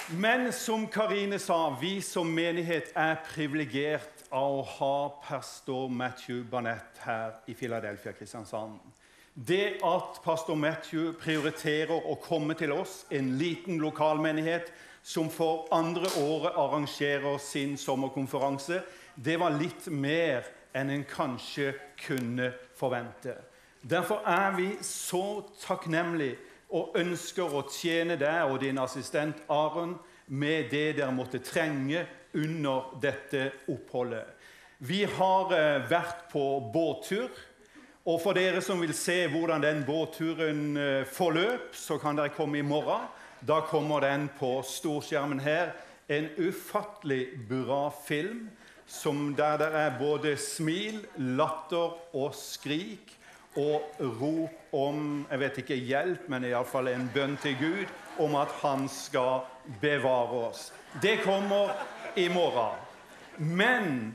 Men som Karine sa, vi som menighet privilegert av å ha pastor Matthew Barnett her i Philadelphia, Kristiansand. Det at pastor Matthew prioriterer å komme til oss, en liten lokalmenighet som for andre året arrangerer sin sommerkonferanse, det var litt mer enn en kanskje kunne forvente. Derfor vi så takknemlige og ønsker å tjene deg og din assistent Aaron med det dere måtte trenge under dette oppholdet. Vi har vært på båttur, og for dere som vil se hvordan den båtturen forløp, så kan dere komme i morgen. Da kommer den på storskjermen her. En ufattelig bra film, der det både smil, latter og skrik, og rop om, jeg vet ikke hjelp, men i alle fall en bønn til Gud, om at han skal bevare oss. Det kommer i morgen. Men,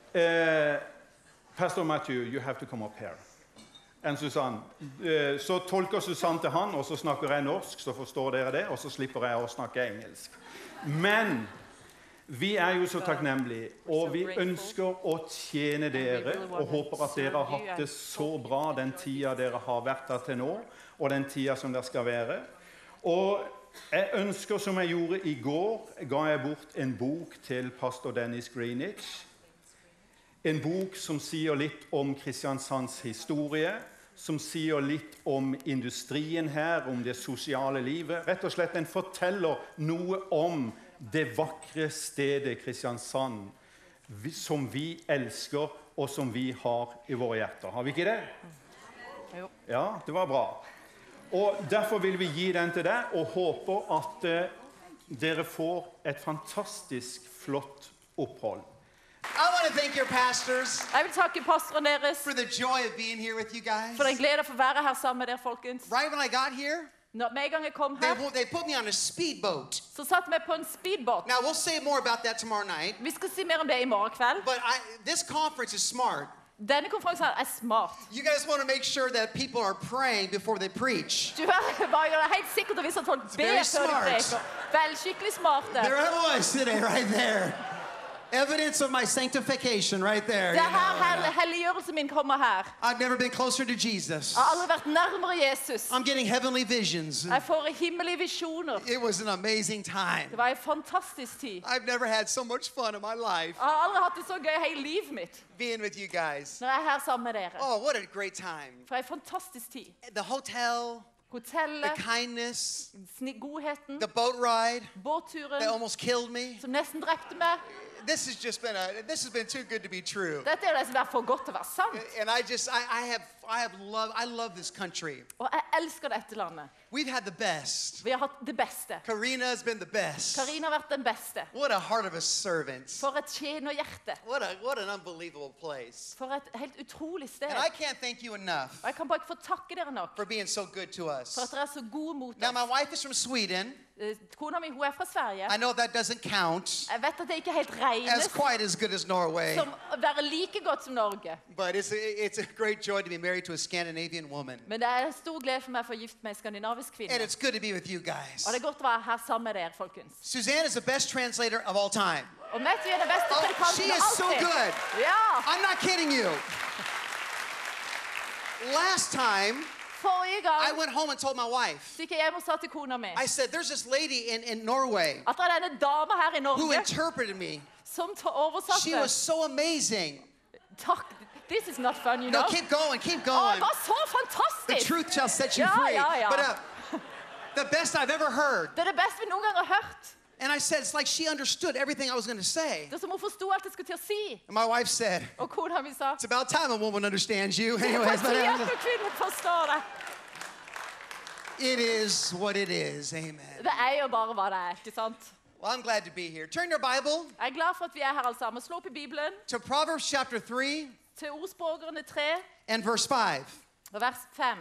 Pastor Matthew, you have to come up here. En Susanne. Så tolker Susanne til han, og så snakker jeg norsk, så forstår dere det, og så slipper jeg å snakke engelsk. Men vi jo så takknemlige, og vi ønsker å tjene dere, og håper at dere har hatt det så bra den tida dere har vært her til nå, og den tida som dere skal være. Og jeg ønsker, som jeg gjorde i går, ga jeg bort en bok til pastor Dennis Greenwich. En bok som sier litt om Kristiansands historie, som sier litt om industrien her, om det sosiale livet. Rett og slett, den forteller noe om det vakre stedet Kristiansand, som vi elsker, og som vi har i våre hjerter. Har vi ikke det? Jo. Ja, det var bra. Og derfor vil vi gi den til deg, og håper at dere får et fantastisk flott opphold. I want to thank your pastors Jeg vil takke pastoren deres for the joy of being here with you guys. for den glede for å være her sammen med dere, folkens. Right when I got here, Med en gang jeg kom her, they put me on a speedboat. så satt vi på en speedbåt. Now, we'll say more about that tomorrow night. Vi skal si mer om det i morgen kveld. But this conference is smart. Denne konferansen smart. You guys want to make sure that people are praying before they preach. Du bare gjør det helt sikkert å vise at folk ber very før de smart. preker. Vel, skikkelig smarte. There I was today, right there. Evidence of my sanctification right there. Det her helliggjørelsen min kommer her. I've never been closer to Jesus. Jeg har aldri vært nærmere Jesus. I'm getting heavenly visions. Jeg får himmelige visjoner. It was an amazing time. Det var en fantastisk tid. I've never had so much fun in my life Jeg har aldri hatt det så gøy hele livet mitt being with you guys. når jeg her sammen med dere. Oh, what a great time. For en fantastisk tid. The hotel, the Hotellet, kindness, godheten, the boat ride that båtturen almost killed me. som nesten drepte meg. This has been too good to be true. Dette det som for godt til å være sant. And I love this country. Og jeg elsker dette landet. We've had the best. Vi har hatt det beste. Karina has been the best. Karina har vært den beste. What a heart of a servant. For et tjenerhjerte. What an unbelievable place. For et helt utrolig sted. And I can't thank you enough Og jeg kan bare ikke få takke dere nok for being so good to us. for at dere så gode mot Now, my oss. wife is from Sweden. Kona mi, hun fra Sverige. I know that doesn't count Jeg vet at det ikke helt as regnes quite as good as Norway, som å være like godt som Norge. but it's a great joy to be married to a Scandinavian woman. Men det en stor glede for meg å få gift med en skandinavisk kvinne. And it's good to be with you guys. Og det godt å være her sammen med dere, folkens. Suzanne is the best translator of all time. Og Matthew den beste Oh, predikanten she is so alltid. good. Ja, I'm not kidding you. Last time, forrige I gang went home and told my wife, så gikk jeg hjem og sa til kona mi I said, there's this lady in Norway at det denne dama her i who Norge interpreted me. som She oversatte. was so amazing. Takk, this is not fun, you No, know. keep going, keep Å, going. det var så The fantastisk. truth shall set you Ja, free. ja, ja. But the best I've ever heard. Det det beste vi noen gang har hørt. And I said, it's like she understood everything I was going to say. Det som hun forstod alt jeg skulle til å si. And my wife said, Og kona mi sa, it's about time a woman understands you. det Anyways, var but tid at kvinnen forstår det. it is what it is. Amen. Det jo bare hva det ikke sant? Well, I'm glad to be here. Turn your Bible Jeg glad for at vi her alle sammen. Slå opp i Bibelen to Proverbs chapter 3 til Ordspråkerne 3 and verse 5. og vers 5.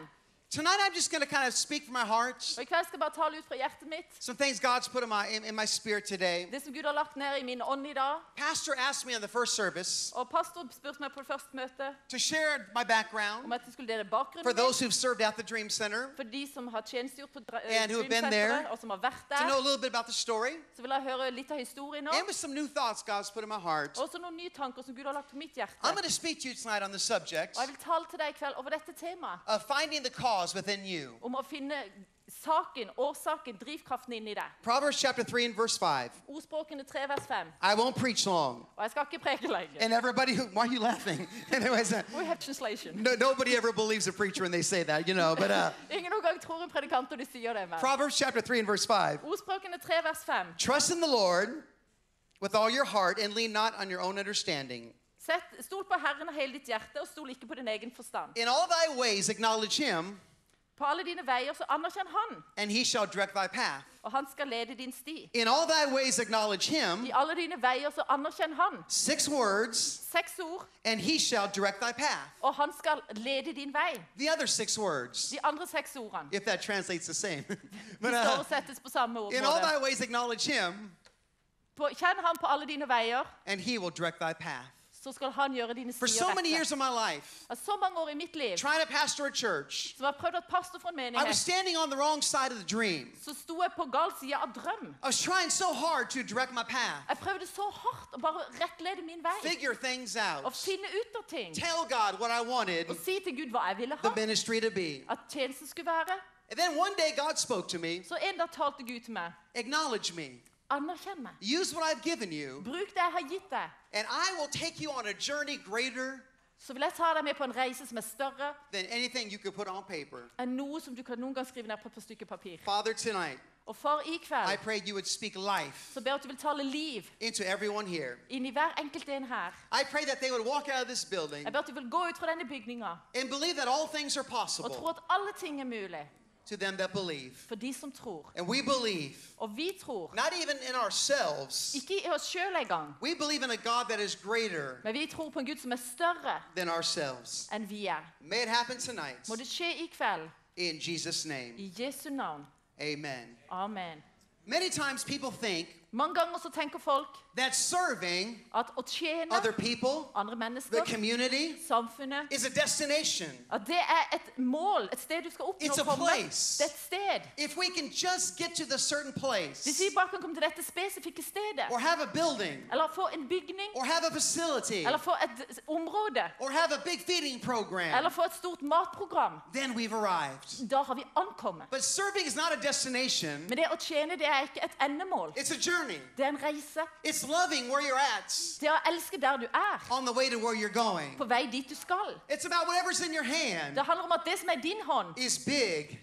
Tonight I'm just going to kind of speak from my heart. Og i kveld skal jeg bare tale ut fra hjertet mitt. Some things God's put in my spirit today. Det som Gud har lagt ned i min ånd i dag. Pastor asked me on the first service Og pastor spurte meg på det første møtet to share my background om at jeg skulle dele for bakgrunnen those min. who've served at the Dream Center, For de som har tjenestgjort på And who've been there, Dreamsenteret, og som har vært to know a der. little bit about the story, Så vil jeg høre litt av historien nå. and with some new thoughts God's put in my heart. Også noen nye tanker som Gud har lagt på mitt hjerte. I'm going to speak to you tonight on the subject Og jeg vil tale til deg i kveld over dette temaet. of finding the cause within you. Om å finne saken, årsaken, drivkraften inni deg. Proverbs chapter 3 and verse 5. Ordspråkene 3 vers 5. I won't preach long. Og jeg skal ikke preke lenger. And everybody, why are you laughing? Anyways, We have translation. nobody ever believes a preacher when they say that, you know. But Ingen noen gang tror en predikant når de sier det. Men. Proverbs chapter 3 and verse 5. Ordspråkene 3 vers 5. Trust in the Lord with all your heart and lean not on your own understanding. Stol på Herren av hele ditt hjerte, og stol ikke på din egen forstand. In all thy ways acknowledge him, På alle dine veier så anerkjenn han, and he shall direct thy path. og han skal lede din sti. In all thy ways acknowledge him, I alle dine veier så anerkjenn han. 6 words, 6 ord, and he shall direct thy path. og han skal lede din vei. The other 6 words, De andre 6 ordene. if that translates the same. But, De oversettes på samme in all thy måte. ways acknowledge him, Kjenn han på alle dine veier, and he will direct thy path. så skal han gjøre dine For stier so many rette. years of my life, Og så mange år i mitt liv, trying to pastor a church, som har prøvd at pastor for en I was menighet, standing on the wrong side of the dream. så sto jeg på gal side av drøm. I was trying so hard to direct my path, Jeg prøvde så hardt å bare rettlede min vei, figure things og out, finne ut av ting, tell God what I wanted og si til Gud hva jeg ville the ha, ministry to be. at tjenesten skulle være. And then one day God spoke to me, Så en dag talte Gud til meg, acknowledge me, anerkjenn meg, use what I've given you, bruk det jeg har gitt deg, and I will take you on a journey greater så vil jeg ta deg med på en reise som er større than anything you could put on paper. enn noe som du kan noen gang skrive ned på et par stykker papir. Father, tonight, Og far, i I kveld, pray you would speak life så ber jeg at du vil tale liv into everyone here. inn i hver enkelt en her. I pray that they would walk out of this building Jeg ber at du vil gå ut fra denne bygninga and believe that all things are og tro possible at alle ting er mulig to them that believe. for de som tror. And we believe, Og vi tror, not even in ourselves, ikke i oss sjøl engang, we believe in a God that is greater men vi tror på en Gud som er større than ourselves. enn vi er. May it happen tonight. Må det skje i kveld, In Jesus' name, i Jesu navn. amen. Amen. Many times people think Mange ganger så tenker folk that serving at å tjene other people, andre the mennesker, community, samfunnet, is a destination. at det er et mål, et sted du skal oppnå It's a å komme. place. Det er et sted. If we can just get to the certain Hvis place, vi bare kan komme til dette spesifikke stedet, or have a building, eller få en bygning, or have a facility, eller få et område, or have a big feeding program, eller få et stort matprogram, then we've arrived. da har vi ankommet. But serving is not a destination, Men det å tjene, det er ikke et endemål. it's a journey. Det er en reise. It's loving where you're at Det er å elske der du er, on the way to where you're going. på vei dit du skal. It's about whatever's in your hand Det handler om at det som er din hånd, is big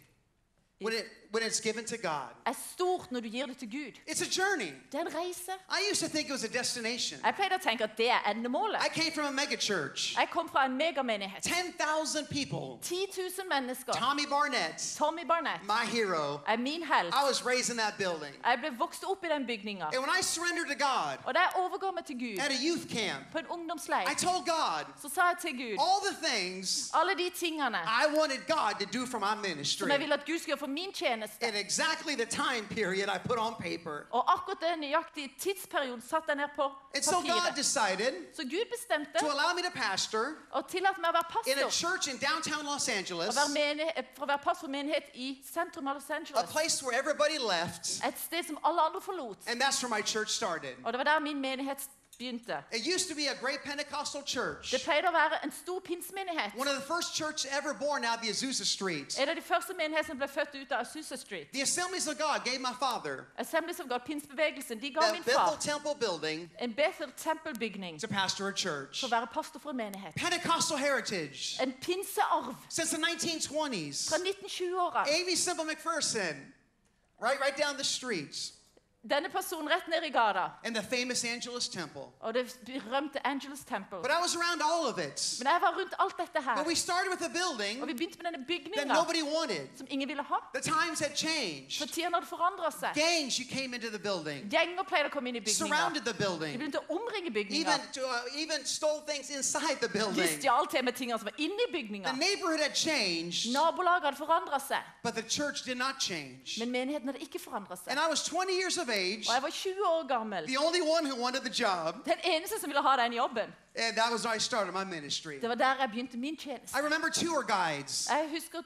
when it's given to God. er stort når du gir det til Gud. It's a journey. Det er en reise. I used to think it was a destination. Jeg pleide å tenke at det er endemålet. I came from a mega church. Jeg kom fra en megamenighet. 10,000 people. 10 000 mennesker. Tommy Barnett, Tommy Barnett my hero. er min helt. I was raised in that building. Jeg ble vokst opp i den bygninga. And when I surrendered to God Og da jeg overga meg til Gud at a youth camp, på en ungdomsleir, I told God så sa jeg til Gud all the things alle de tingene I wanted God to do for my som jeg ministry ville at Gud skulle gjøre for min tjeneste. in exactly the time period I put on paper. Og akkurat den nøyaktige tidsperioden satt jeg ned på And so God papiret. decided Så Gud bestemte to allow me to pastor og tillate meg å være in a pastor. church in downtown Los Angeles, For å være pastor for menighet i sentrum av Los a Angeles. place where everybody left, Et sted som alle andre forlot. and that's where my church started. Og det var der min menighet begynte. It used to be a great Pentecostal church, Det pleide å være en stor pinsemenighet. one of the first churches ever born out of the Azusa Street. En av de første menighetene ble født ut av Azusa Street. The Assemblies of God gave my father Assemblies of God, pinsebevegelsen, de ga the min Bethel far Temple building en Bethel tempelbygning to pastor a church. for å være pastor for en menighet. Pentecostal heritage En pinsearv since the 1920s. fra 1920-åra. Amy Semple McPherson, right down the street. Denne personen rett ned i gata. and the famous Angelus Temple. Og det berømte Angelus Temple. But I was around all of it. Men jeg var rundt alt dette her. But we started with a building Og vi begynte med denne that bygningen nobody wanted. som ingen ville ha. The times had changed. For tiden hadde forandret seg. Gangs, you came into the building, Gjenger pleide å komme inn i bygninger. surrounded the De building, begynte å omringe bygninger. even stole things inside the De building. stjal til med tingene som var inne i The bygninger. neighborhood had changed, Nabolaget hadde forandret seg. but the church did not change. Men menigheten hadde ikke forandret seg. And I was 20 years of age, Og jeg var 20 år gammel. the only one who wanted the job, Den eneste som ville ha den jobben. and that was how I started my ministry. Det var der jeg begynte min tjeneste. I remember tour guides. Jeg husker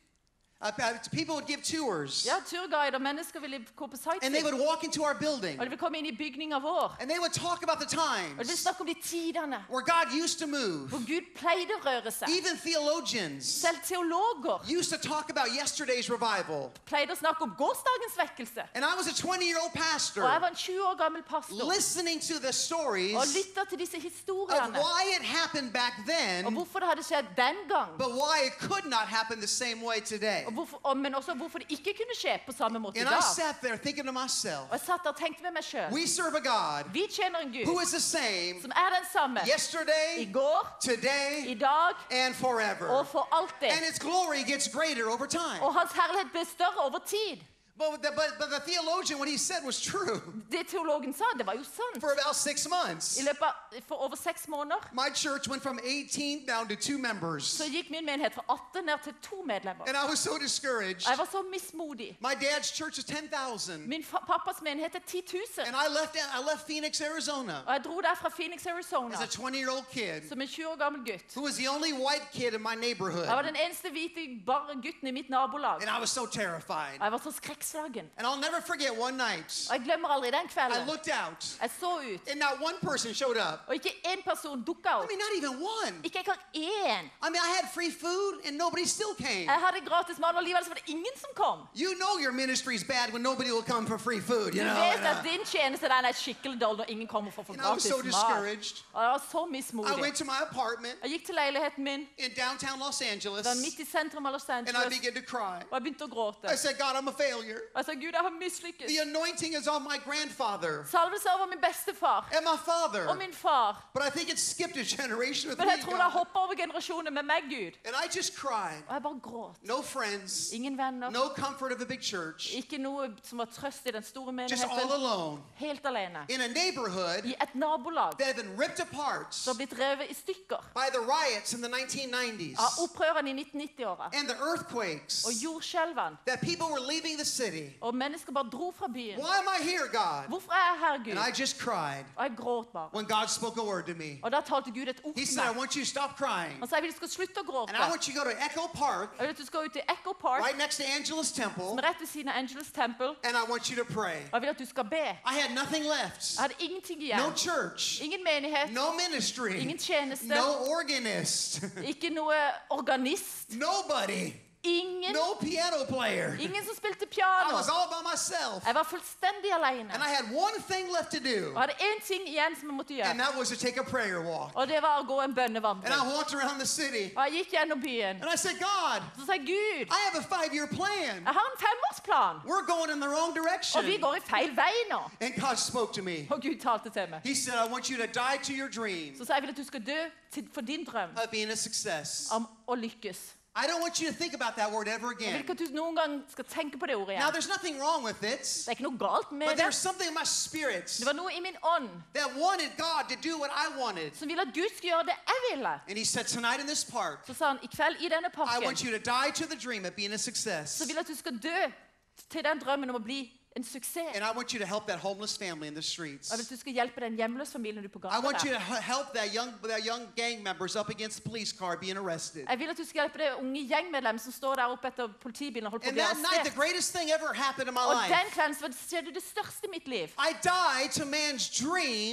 People would give tours, ja, turguider, mennesker ville gå på and they sightseeing. would walk into our building, Og de ville komme inn i bygninger vår. and they would talk about the Og de ville times snakke om de tidene where God used to move. hvor Gud pleide å røre seg. Even theologians Selv teologer used to talk about yesterday's revival. pleide å snakke om gårsdagens vekkelse. And I was a 20-year-old Og jeg pastor var en 20 år gammel pastor listening to the stories og lytta til disse of historiene. why it happened back Og then, hvorfor det hadde skjedd den gang. but why it could not happen the same way today. Men også hvorfor det ikke kunne skje på samme måte i And I dag. sat there thinking to myself, Og jeg satt der og tenkte med meg sjøl. we serve a God Vi tjener en who Gud is the same som er den samme i yesterday, går, i today, dag and forever. og for alltid. And its glory gets greater over time. Og hans herlighet ble større over tid. But the theologian, what he said was true. Det teologen sa, det var jo sant. For about 6 months, I løpet av for over 6 måneder my church went from 18 down to 2 members. så gikk min menighet fra 18 ned til 2 medlemmer. And I was so discouraged. Jeg var så mismodig. My dad's church is 10,000. Min pappas menighet er 10 000. And I left Phoenix, Arizona Og jeg dro der fra Phoenix, Arizona as a 20-year-old kid som en 20 år gammel gutt. who was the only white kid in my neighborhood. Jeg var den eneste hvite bare gutten i mitt nabolag. And I was so terrified. Og jeg var så skrekkslagen. And I'll never forget one night, Og jeg glemmer aldri den I kvelden. looked out Jeg så ut, and not one person showed up. og ikke én person dukka I opp. mean, not even one. Ikke engang én. I mean, I had free food and nobody still came. Jeg hadde gratis mat, og likevel så var det ingen som kom. You know your ministry's bad when nobody will come for free food, Du you know. vet at din tjeneste den er skikkelig dårlig når ingen kommer for å få And I was gratis so mat. discouraged. Og jeg var så I mismodig. went to my apartment Jeg gikk til leiligheten min, in downtown Los Angeles det var midt i sentrum av Los and I Angeles, began to cry. og jeg begynte å gråte. I said, God, I'm a failure. Og jeg sa, Gud, jeg har mislykkes. The anointing is on my grandfather Salvelse over min bestefar and my father. og min far. But I think it skipped a generation with Men me, jeg tror det har God. hoppet over generasjoner med meg, Gud. And I just cried. Og jeg bare gråt. No friends, Ingen venner, no comfort of a big church, ikke noe som var trøst i den store just all menigheten. alone Helt alene. in a neighborhood I et nabolag that had been ripped apart som har blitt revet i stykker by the riots in the 1990s av opprørene i 1990-åra. and the earthquakes Og jordskjelvene. that people were leaving the city. Og mennesker bare dro fra byen. Why am I here, God? Hvorfor er jeg her, And Gud? I just cried Og jeg gråt bare. when God spoke a word to me. Og da talte Gud et ord He til said, I meg. want you to stop crying. Han sa, jeg vil du skal slutte å gråte. And I want you to go to Echo Park, Jeg vil at du skal ut til Echo Park, right next to Angelus Temple, som er rett ved siden av Angelus Temple. and I want you to pray. Og jeg vil at du skal be. I had nothing left. Jeg hadde ingenting No igjen. church, Ingen menighet, no ministry, ingen tjeneste, no organist, ikke noe organist, nobody, ingen, no piano player. ingen som spilte I piano. was all by myself. Jeg var fullstendig alene. And I had one thing left to do, Og jeg hadde én ting igjen som jeg måtte and gjøre. that was to take a prayer walk. Og det var å gå en And bønnevandring. I walked around the city, Og jeg gikk gjennom byen. and I said, God, Så sa jeg, Gud, I have a 5-year plan. jeg har en 5-årsplan. We're going in the wrong Og vi direction. går i feil vei nå. And God spoke to me. Og Gud talte til meg. He said, I want you to die to your dream Så sa jeg vil at du skal dø for din drøm of being a success. om å lykkes. I don't want you to think about that word ever Jeg vil again. ikke at du noen gang skal tenke på det ordet Now, igjen. there's nothing wrong with it, Det er ikke noe galt med but det. there's something in my spirit Det var noe i min ånd that wanted God to do what I wanted. som ville at Gud skulle gjøre det jeg ville. And he said, tonight in this park, Så sa han, i kveld i denne I parken, want you to die to the dream of being a success. så vil jeg at du skal dø til den drømmen om å bli en suksess. And I want you to help that homeless family in the streets. Og jeg vil at du skal hjelpe den hjemløse familien du er på I want gata you to der. help that young gang members up against the police car being arrested. Jeg vil at du skal hjelpe det unge gjengmedlem som står der oppe etter politibilen og holder på å And bli that night, the arrestert. greatest thing ever happened in my Og life. den kvelden så skjedde det største i mitt liv. I died to man's dream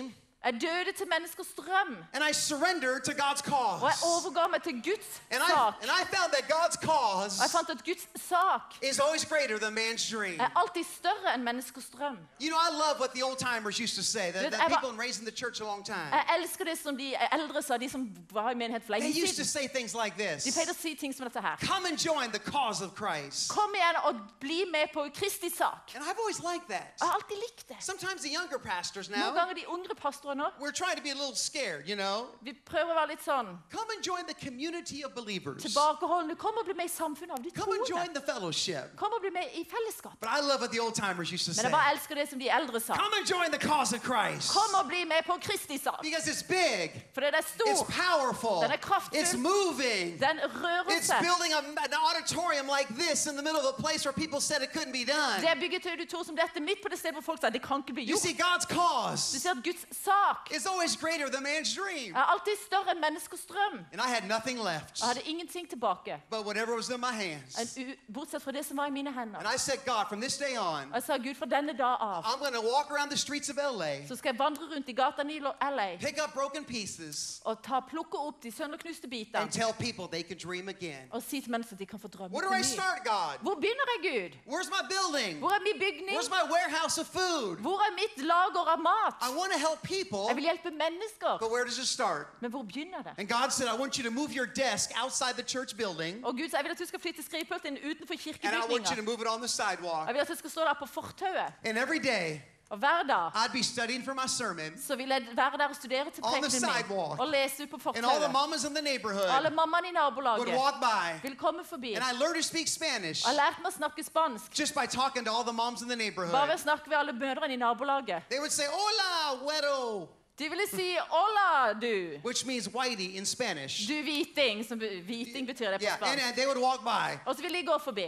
Jeg døde til menneskers drøm. And I surrendered to God's Og jeg cause. overga meg til Guds And sak. I found that God's cause Og jeg fant at Guds sak is always greater than man's dream. alltid større enn menneskers drøm. You know, I love what the old timers used to say, that people raised in the church a long time. Jeg elsker det som de eldre sa, de som var i menighet for They lenge used to siden. say things like De this. pleide å si ting som dette her. Come and join the cause of Christ. Kom igjen og bli med på Kristi sak. And I've always liked that. Jeg har alltid likt det. Sometimes the younger pastors Noen now, ganger de yngre pastorene, we're trying to be a little scared, you know. vi prøver å være litt sånn Come and join the community of believers. tilbakeholdende. Kom og bli med i samfunnet av de Come and join troende. the fellowship. Kom og bli med i fellesskap. But I love what the old timers used to Men say. jeg bare elsker det som de eldre sa. Come and join the cause of Christ. Kom og bli med på Kristi sak. Because it's big, For det er it's stor, powerful, Den er kraftfull. it's moving. den rører It's seg. building an auditorium like this in the middle of a place where people said it couldn't be done. Det er bygget til auditorium som dette midt på det stedet hvor folk sa det kan ikke bli You gjort. see, God's Du cause ser at Guds sak is always greater than man's dream. er alltid større enn menneskers drøm. And I had nothing left Jeg hadde ingenting tilbake, but whatever was in my hands. bortsett fra det som var i mine hender. And I said, God, from this day on, Og jeg sa, Gud, fra denne dag av I'm going to walk around the streets of LA, så skal jeg vandre rundt i gatene i LA pick up broken pieces, og plukke opp de sønderknuste and bitene tell people they can dream again. og si til mennesker at de kan få drømme Where på do I ny. start, God? Hvor begynner jeg, Gud? Where's my building? Hvor er min bygning? Where's my warehouse of food? Hvor er mitt lager av mat? I want to help people, Jeg vil hjelpe mennesker. but where does it start? Men hvor begynner det? And God said, I want you to move your desk outside the church building, Og Gud sa, jeg vil at du skal flytte skrivepulten utenfor and I want you to kirkebygninger. move it on the sidewalk. Jeg vil at du skal stå der på fortauet. And every day, Og hver dag I'd be studying for my sermon, så vil jeg være der og studere til On the prekenen min sidewalk. og lese ut på and all the fortauet. mamas in the neighborhood Alle mammaene i would nabolaget walk by, vil komme forbi. and I learned to speak Spanish Jeg har lært meg å snakke spansk just by talking to all the moms in the bare ved neighborhood. å snakke ved alle mødrene i nabolaget. They would say, hola, güero, De ville si 'Hola, du'. which means whitey in Spanish. Du hviting, som hviting betyr det på Yeah, spansk. and they would walk by. Og så ville de gå forbi.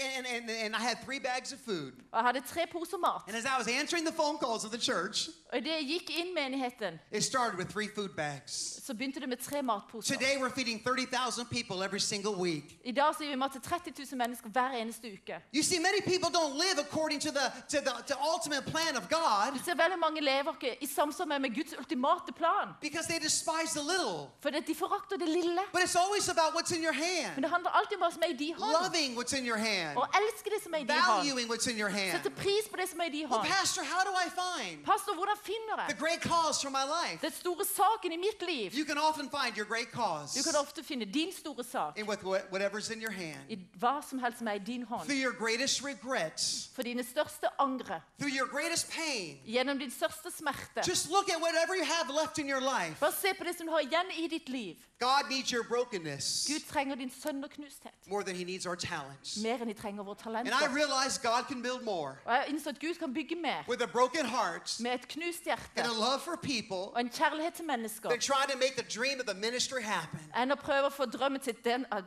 And I had 3 bags of food. Og jeg hadde 3 poser mat. And as I was answering the phone calls of the church, Og idet jeg gikk inn menigheten, it started with 3 food bags. så begynte det med 3 matposer. Today we're feeding 30,000 people every single week. I dag så gir vi mat til 30 000 mennesker hver eneste uke. You see, many people don't live according to the ultimate plan of God Du ser veldig mange lever ikke i samsvar med Guds ultimate plan. because they despise the little. For de forakter det lille. But it's always about what's in your Men hand, det handler alltid om hva som er i de hånd. loving what's in your hand, Og elske det som er i de hånd. valuing what's in your hand. Sette pris på det som er i de Well, hånd. Pastor, how do I find Pastor, hvordan finner the jeg great cause for my life? den store saken i mitt liv? You can often find your great Du cause kan ofte finne din store sak in whatever's in your hand. i hva som helst som er i din hånd. Through your greatest regrets, For dine største angre, through your greatest pain. gjennom din største smerte. Just look at whatever you have left in your life. Bare se på det som du har igjen i ditt liv. God needs your brokenness Gud trenger din sønderknusthet more than he needs our talents. mer enn de trenger våre And I talenter. realize God can build more Og jeg innså at Gud kan bygge mer with a broken heart med et knust hjerte and a love for people og en kjærlighet til mennesker than trying to make the dream of the ministry happen. enn å prøve å få drømmen til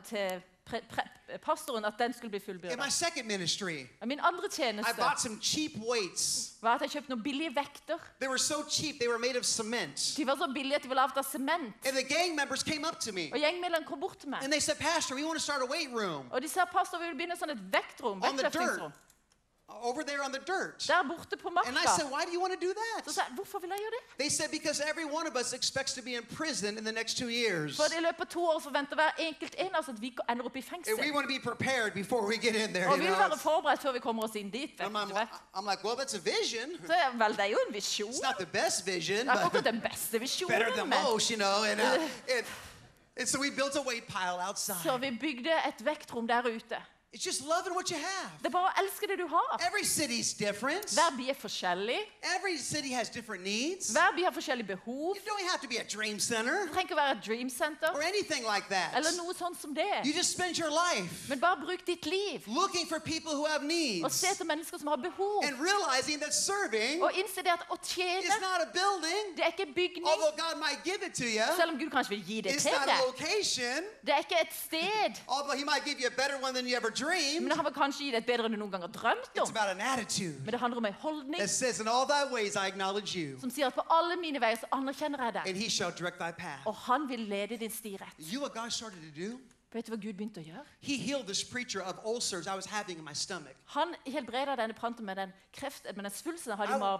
pastoren at den skulle bli In fullbyrdet. my second ministry, Min andre I tjeneste bought some cheap weights. var at jeg kjøpte noen billige vekter. They were so cheap, they were made of cement. De var så billige at de var laget av sement. And the gang members came up to me Og gjengmedlemmene kom bort til meg. and they said, Pastor, we want to start a weight room Og de sa, pastor, vi vil begynne sånn et vektrom, on the dirt, vektløftingsrom. over there on the dirt. Der borte på And I said, marka. why do you want to do Så that? sa jeg, hvorfor vil jeg gjøre det? They said, because every one of us expects to be in prison in the next 2 years. For i løpet av 2 år forventer hver enkelt en av oss at vi ender opp i And we fengsel. want to be prepared before we get in there. Og You vi vil know? være forberedt før vi kommer oss inn dit. And Vet du, vet. I'm like, well, that's a vision. Så jeg, vel, det er jo en visjon. It's not the best vision, Det er but akkurat den beste better visjonen. than Men. most, you know. And so we built a weight pile Så outside. vi bygde et vektrom der ute. It's just loving what you have. Det er bare å elske det du har. Every city's different. Hver by er forskjellig. Every city has different needs. Hver by har forskjellige behov. You don't have to be a dream center Det trenger ikke å være et dream center or anything like that. eller noe sånt som det. You just spend your life Men bare bruk ditt liv looking for people who have og needs se etter mennesker som har behov. and realizing that serving Og innse det at å tjene, is not a building, det er ikke bygning. although God might give it to you. Selv om Gud kanskje vil gi det It's til not deg. a location, Det er ikke et sted. although he might give you a better one than you ever dreamed. Men han vil kanskje gi deg et bedre enn du noen gang har drømt It's om. about an attitude Men det handler om en holdning that says, in all thy ways I acknowledge you, som sier at på alle mine veier så anerkjenner jeg deg. and he shall direct thy path. Og han vil lede din sti rett. You know what God started to do? Vet du hva Gud begynte å gjøre? He healed this preacher of ulcers I was having in my stomach. Han helbreda denne pranten med den kreft, med den svulsten jeg hadde i maven.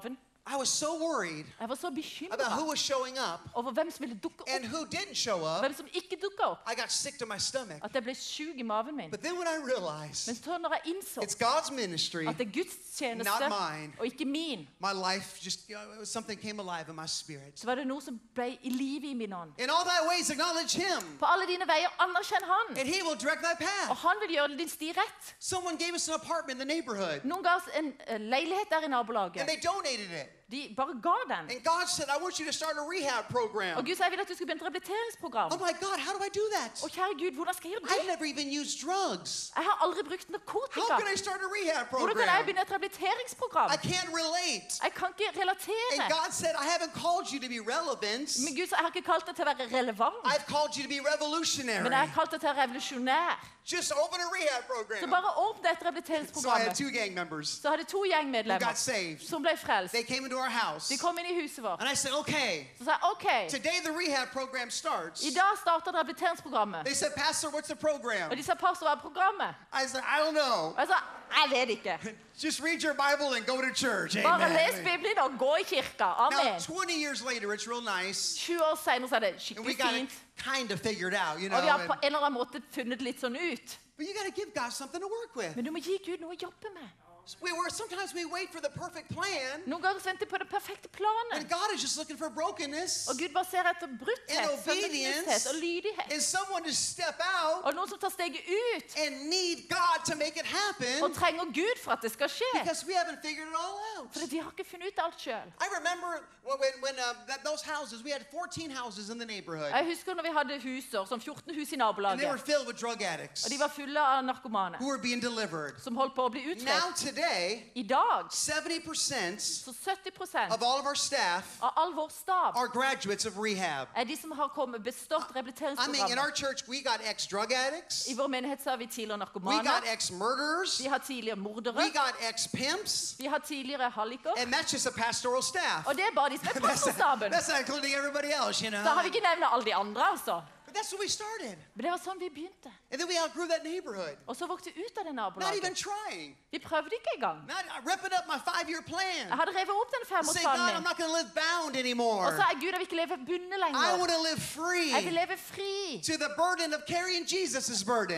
I was so worried Jeg var så about who bekymret was showing up over hvem som ville dukke and opp, who didn't show og up. hvem som ikke dukket opp. I got sick to my stomach. At jeg ble syk i maven min. But then when I realized Men så når jeg innså it's God's ministry, at det er Guds tjeneste, not mine. og ikke min, my life just, something came alive in my spirit. så var det noe som ble i live i min ånd. In all thy ways acknowledge him, På alle dine veier anerkjenn han, and he will direct thy og path. han vil gjøre din sti rett. Someone gave us an apartment in the neighborhood, Noen ga oss en leilighet der i and nabolaget. they donated it. De bare ga den. And God said, I want you to start a rehab program. Og Gud sa, jeg vil at du skal begynne et rehabiliteringsprogram. Oh my God, how do I do that? Og kjære Gud, hvordan skal jeg gjøre I've det? never even used drugs. Jeg har aldri brukt How narkotika. can I start a rehab Hvordan kan jeg program? begynne et rehabiliteringsprogram? I can't relate. Jeg kan ikke And relatere. God said, I haven't called you to be relevant. Men Gud sa, jeg har ikke kalt deg til å være relevant, I've called you to be men jeg revolutionary. har kalt deg til å være revolusjonær. Just open a rehab Så program. bare åpne et So I had rehabiliteringsprogram. 2 gang members Så hadde 2 who gjengmedlemmer got saved. som ble frelst. They came into our house. De kom inn i huset vårt. And I said, okay, Så sa jeg, ok, today the rehab program starts. i dag starter rehabiliteringsprogrammet. They said, Pastor, what's the program? Og de sa, pastor, hva er programmet? I said, I don't know. Og jeg sa, jeg vet ikke. Just read your Bible and go to church. Bare les Amen. Bibelen og gå i kirka. Now, Amen. 20 years later, it's real nice. 20 år senere så er det And we skikkelig got it fint. kind of figured out, you know. Og vi har på and- en eller annen måte funnet litt sånn ut. but you got to give God something to work with. Men du må gi Gud noe å jobbe med. Sometimes we wait for the perfect plan, Noen ganger så venter vi på den perfekte planen. and God is just looking for brokenness Og Gud bare ser etter brutthet, and obedience søndagslydighet og lydighet. and someone to step out Og noen som tar steget ut and need God to make it happen og trenger Gud for at det skal skje. because we haven't figured it all out. For vi har ikke funnet ut alt selv. I remember when those houses, we had 14 houses in the neighborhood, Jeg husker når vi hadde huser, som 14 hus i and they were nabolaget. filled with drug addicts Og de var fulle av narkomane who were being delivered. som holdt på å bli Now utredet. today, I dag 70% så 70% of all of our staff av all vår stab are graduates of rehab. er de som har bestått I mean, in rehabiliteringsprogrammet. our church, we got ex-drug addicts, I vår menighet så har vi tidligere we narkomane, got ex-murderers, vi har tidligere mordere, we got ex-pimps, vi har tidligere halliker, and that's just a pastoral staff. og det er bare de som er That's pastorstaben. that's not including everybody else, you know. Da har vi ikke nevnt alle de andre, altså. But that's what we started. Men det var sånn vi begynte. And then we outgrew that neighborhood. Og så vokste vi ut av det Not even nabolaget. trying. Vi prøvde ikke engang. Not ripping up my 5-year Jeg plan. hadde revet opp den Say, God, femårsplanen I'm min. not going to live bound Og anymore. sa jeg, Gud, jeg vil ikke leve bundet I lenger. want to live Jeg vil free leve fri. to the burden of carrying Jesus' burden.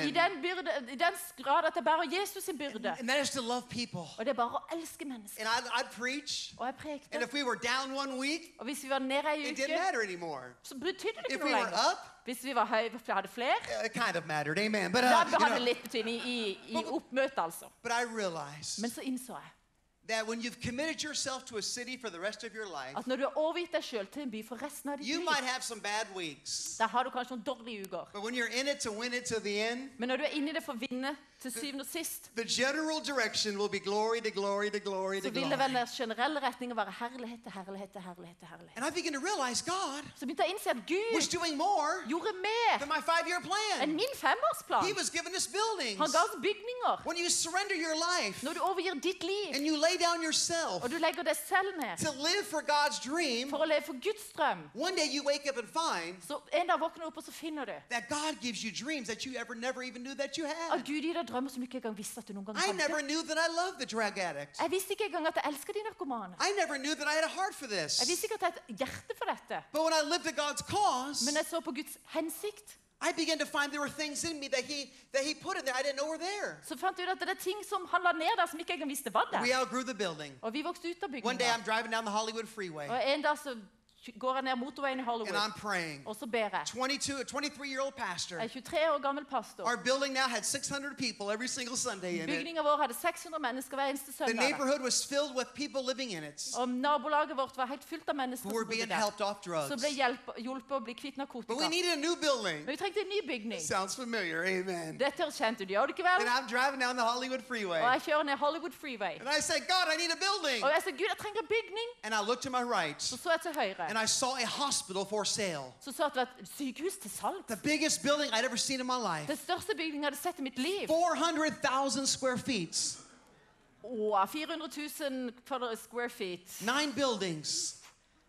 I den grad at jeg bærer Jesus sin byrde. And that is to love people. Og det er bare å elske mennesker. And I'd preach, Og jeg and prekte. if we were down 1 week, Og hvis vi var nede ei it didn't uke, matter anymore. så betydde det If ikke we noe were lenger. up, Hvis vi var hadde flere, it kind of mattered, amen. But, da you hadde det know, litt betydning i oppmøtet, altså. but I realized Men så innså jeg that when you've committed yourself to a city for the rest of your life, at når du har overgitt deg selv til en by for resten av ditt you liv, might have some bad weeks. da har du kanskje noen dårlige uker. But when you're in it to win it to the end, Men når du er inne i det for å vinne til syvende og sist, the general direction will be glory to glory to glory to så vil det glory. vel den generelle retningen være herlighet til herlighet til herlighet til herlighet. And I began to realize God Så begynte jeg å innse at Gud was doing more gjorde mer than my 5-year enn plan. min femårsplan. He was giving us buildings. Han ga oss bygninger. When you surrender your life Når du overgir ditt liv, and you lay down yourself og du legger deg selv ned to live for God's dream, for å leve for Guds drøm, one day you wake up and find så en dag våkner du opp og så finner du that God gives you dreams that you never even knew that you at had. Gud gir deg drømmer som du ikke engang visste at du noen gang I never hadde. knew that I loved the drug addict. Jeg visste ikke engang at jeg elsker de narkomane. I never knew that I had a heart for Jeg this. visste ikke at jeg hadde et hjerte for dette. But when I lived at God's cause, Men jeg så på Guds hensikt, I began to find there were things in me that He put in there I didn't know were there. så fant jeg ut at det er ting som han la ned der som ikke engang visste var We der. outgrew the building. Og vi vokste ut av One day bygningen. I'm driving down the Hollywood freeway Og en dag så går jeg ned motorveien i and Hollywood, I'm praying. og så ber jeg. 23-year-old pastor. Jeg er 23 år gammel pastor. Our building now had 600 people every single Sunday in it. Bygningen vår hadde 600 mennesker hver eneste The søndag. neighborhood was filled with people living in it Og nabolaget vårt var helt fylt av mennesker who were som bodde being der. helped off Som drugs. ble hjulpet å bli kvitt But we narkotika. needed a new building. Men vi trengte en ny bygning. Sounds familiar, amen. Dette høres kjent ut, gjør det ikke vel? And I'm driving down the Hollywood freeway. Og jeg kjører ned Hollywood Freeway. And I said, God, I need a building. Og jeg sa, Gud, jeg trenger en bygning. And I looked to my right Så jeg til høyre. and I saw a hospital for sale. Så at det var et sykehus til salg. The biggest building I'd ever seen in my life. Den største bygningen jeg hadde sett i mitt liv. 400,000 square feet. 400 000 square feet. 9 buildings.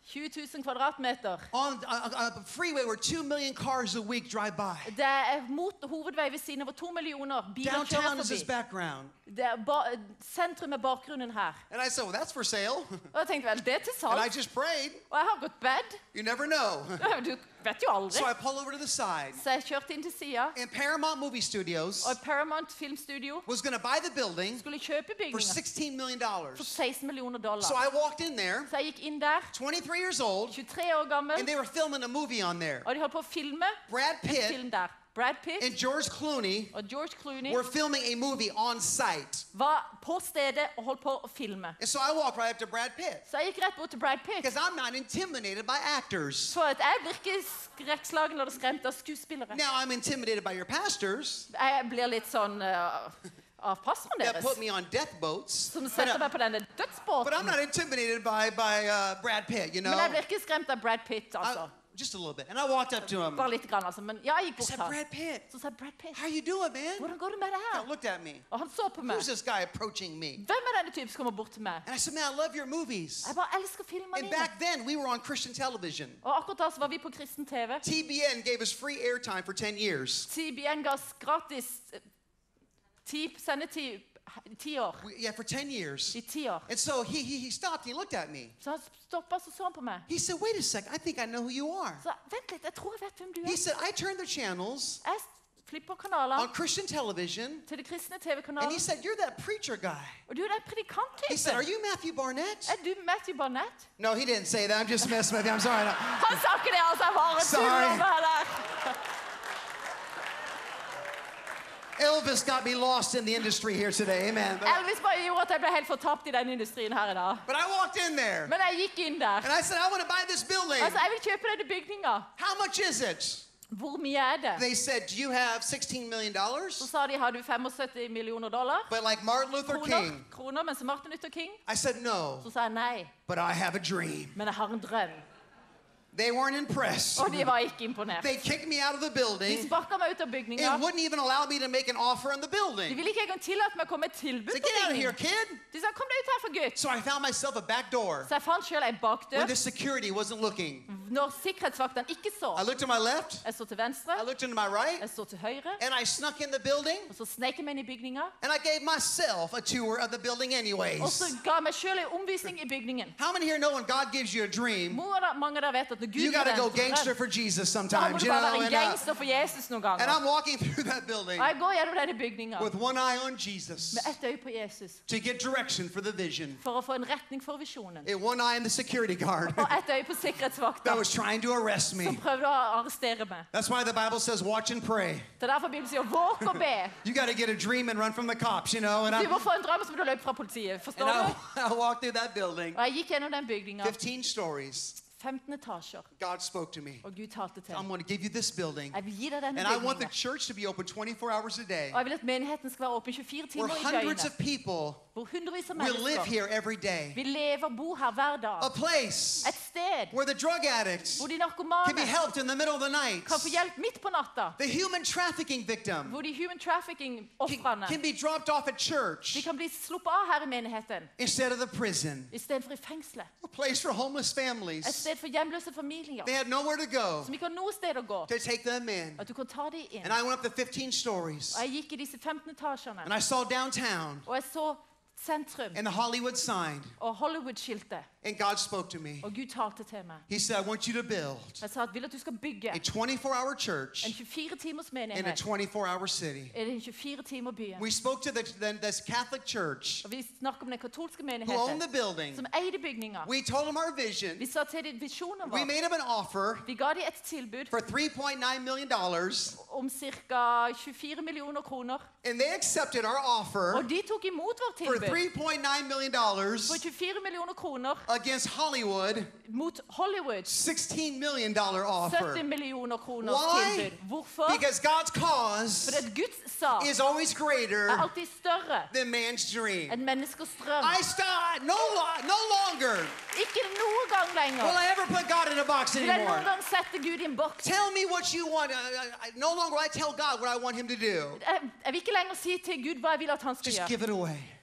20 000 kvadratmeter. on a freeway where 2 million cars a week drive by. Det mot hovedvei ved siden av hvor 2 millioner biler Downtown kjører is his forbi. background. Det sentrum er bakgrunnen her. And I said, well, that's for sale. Og jeg tenkte, vel, det er til And I salg. just prayed. Og jeg har gått bed. You never know. Du vet jo aldri. So I pull over to the side. Så jeg kjørte inn til siden, And Paramount Movie Studios og Paramount Filmstudio was going to buy the building skulle kjøpe for bygninger $16 million. for $16 millioner. So I walked in there, Så jeg gikk inn der, 23 years old, 23 år gammel, and they were filming a movie on there. og de holdt på å filme Brad en Pitt film der. Brad Pitt and George Clooney og George Clooney were filming a movie on site. var på stedet og holdt på å filme. And so I walked right up to Brad Pitt Så jeg gikk rett bort til Brad Pitt. because I'm not intimidated by actors. For at jeg blir ikke skrekkslagen eller skremt av skuespillere. Now I'm intimidated by your pastors Jeg blir litt sånn av pastoren that deres, put me on death boats. som But, setter meg på denne but I'm dødsbåten. not intimidated by Brad Pitt, you know? Men jeg blir ikke skremt av Brad Pitt, altså. Just a little bit. And I walked up to him. Bare litt grann, altså. Men ja, jeg gikk I bort said, her. Brad Pitt, Så sa jeg, Brad Pitt, how you doing, man? hvordan går det med det He her? looked at me. Og han så på meg. Who's this guy approaching me? Hvem er denne typen som kommer bort til meg? And I said, man, I love your movies. Jeg bare elsker filmene And dine. back then, we were on Christian television. Og akkurat da så var vi på kristen TV. TBN gave us free airtime for 10 years. TBN ga oss gratis sendetid 10 år. Yeah, for 10 years. I 10 år. And so he stopped. He looked at me. Så han stoppet, så han på meg. He said, wait a second. I think I know who you are. Så vent litt, jeg tror jeg vet hvem du He er. said, I turned the channels Jeg flipper kanaler on Christian television. til det kristne And TV-kanalen. he said, you're that preacher guy. Og du er den He said, are predikanttypen. you Matthew Barnett? Er du Matthew Barnett? No, he didn't say that. I'm just messing with you. I'm sorry. Han sa ikke det, altså. Jeg bare Sorry. tuller med der. Elvis got me lost in the industry here today. Amen. Elvis bare gjorde at jeg ble helt fortapt i den industrien her i dag. But I walked in there. Men jeg gikk inn der. And I said, I want to buy this building. Altså, jeg vil kjøpe denne bygninga. How much is it? Hvor mye er det? They said, do you have $16 million? Så sa de, har du $75 millioner? But like Martin Luther King. Kroner, men som Martin Luther King. I said, no, Så sa jeg nei, but I have a dream. men jeg har en drøm. They weren't impressed. Og de var ikke imponert. They kicked me out of the De building sparket meg ut av bygninga. and wouldn't even allow me to make an offer on the De building. ville ikke engang tillate meg å komme med et tilbud So på get out of here, bygningen. kid. De sa, kom deg ut her for gutt. So I found myself a back door Så jeg fant selv en bakdør. when the security wasn't looking. Når sikkerhetsvaktene ikke så. I looked to my left, Jeg så til venstre, I looked into my right, jeg så til høyre, and I snuck in the building og så snek jeg meg inn i bygninga. and I gave myself a tour of the building Og anyways. så ga jeg meg selv en omvisning i bygningen. How many here know when God gives you a dream, Mange av dere vet at når Gud you got to gir go deg en gangster drøm, for Jesus så må sometimes, du you bare know? være en gangster for Jesus noen And ganger. I'm walking through that building Og jeg går gjennom denne bygninga with one eye on Jesus med ett øye på Jesus to get direction for the vision, for å få en retning for visjonen. and one eye on the security guard Og ett øye på sikkerhetsvakta that was trying to arrest som me. prøvde å arrestere meg. That's why the Bible says, watch and pray. Det er derfor Bibelen sier våg og be. You got to get a dream and run from the cops, you know? And Du må få en drøm, så må du løpe fra politiet. Forstår du? I walked through that building, Og jeg gikk gjennom den bygninga. 15 stories. 15 etasjer. God spoke to me. Og Gud talte til. I'm going to give you this building. Jeg vil gi deg denne And I want the bygninga. church to be open 24 hours a day, Og jeg vil at menigheten skal være åpen 24 where timer i hundreds of døgnet. people Hvor hundrevis av will live mennesker here every day. vil leve og bo her hver dag. A place Et sted where the drug addicts hvor de can be narkomane helped in the middle of the night. kan få hjelp midt på natta. The human trafficking victim Hvor de human trafficking-ofrene can be dropped off at church de kan bli sluppet av her i menigheten instead of the prison. istedenfor i fengselet. A place for homeless Et families. sted for hjemløse familier They had nowhere to go som ikke har noe sted å gå. to take them in. At du kan ta dem inn. And I went up the 15 stories, Og jeg gikk i disse 15 etasjene. and I saw downtown Og jeg så sentrum and the Hollywood sign, og Hollywood-skiltet. and God spoke to me. Og Gud talte til meg. He said, I want you to build Jeg sa at vil at du skal bygge a 24-hour church en 24 timers in a menighet. 24-hour city. Er det en 24 timer byen? We spoke to this Catholic church Og vi snakker om den katolske who owned menigheten the building. som eide bygninga. We told them our vision. Vi sa til dem visjonen We vår. made them an offer Vi ga dem et tilbud for $3.9 million, om ca. 24 millioner kroner. and they accepted our offer Og de tok imot vårt for tilbud $3.9 million for 24 millioner kroner against Hollywood, mot Hollywood. $16 million offer. 70 millioner kroner Why? tilbud. Hvorfor? Because God's cause Fordi at Guds sak is always er greater alltid større than man's dream. enn menneskers drøm. No longer Ikke noen gang will lenger I ever put God in a box vil jeg noen anymore. gang sette Gud i en boks. Tell me what you want. No longer will I tell God what I want him to do. Jeg vil ikke lenger si til Gud hva jeg vil at han skal Just gjøre. give it away.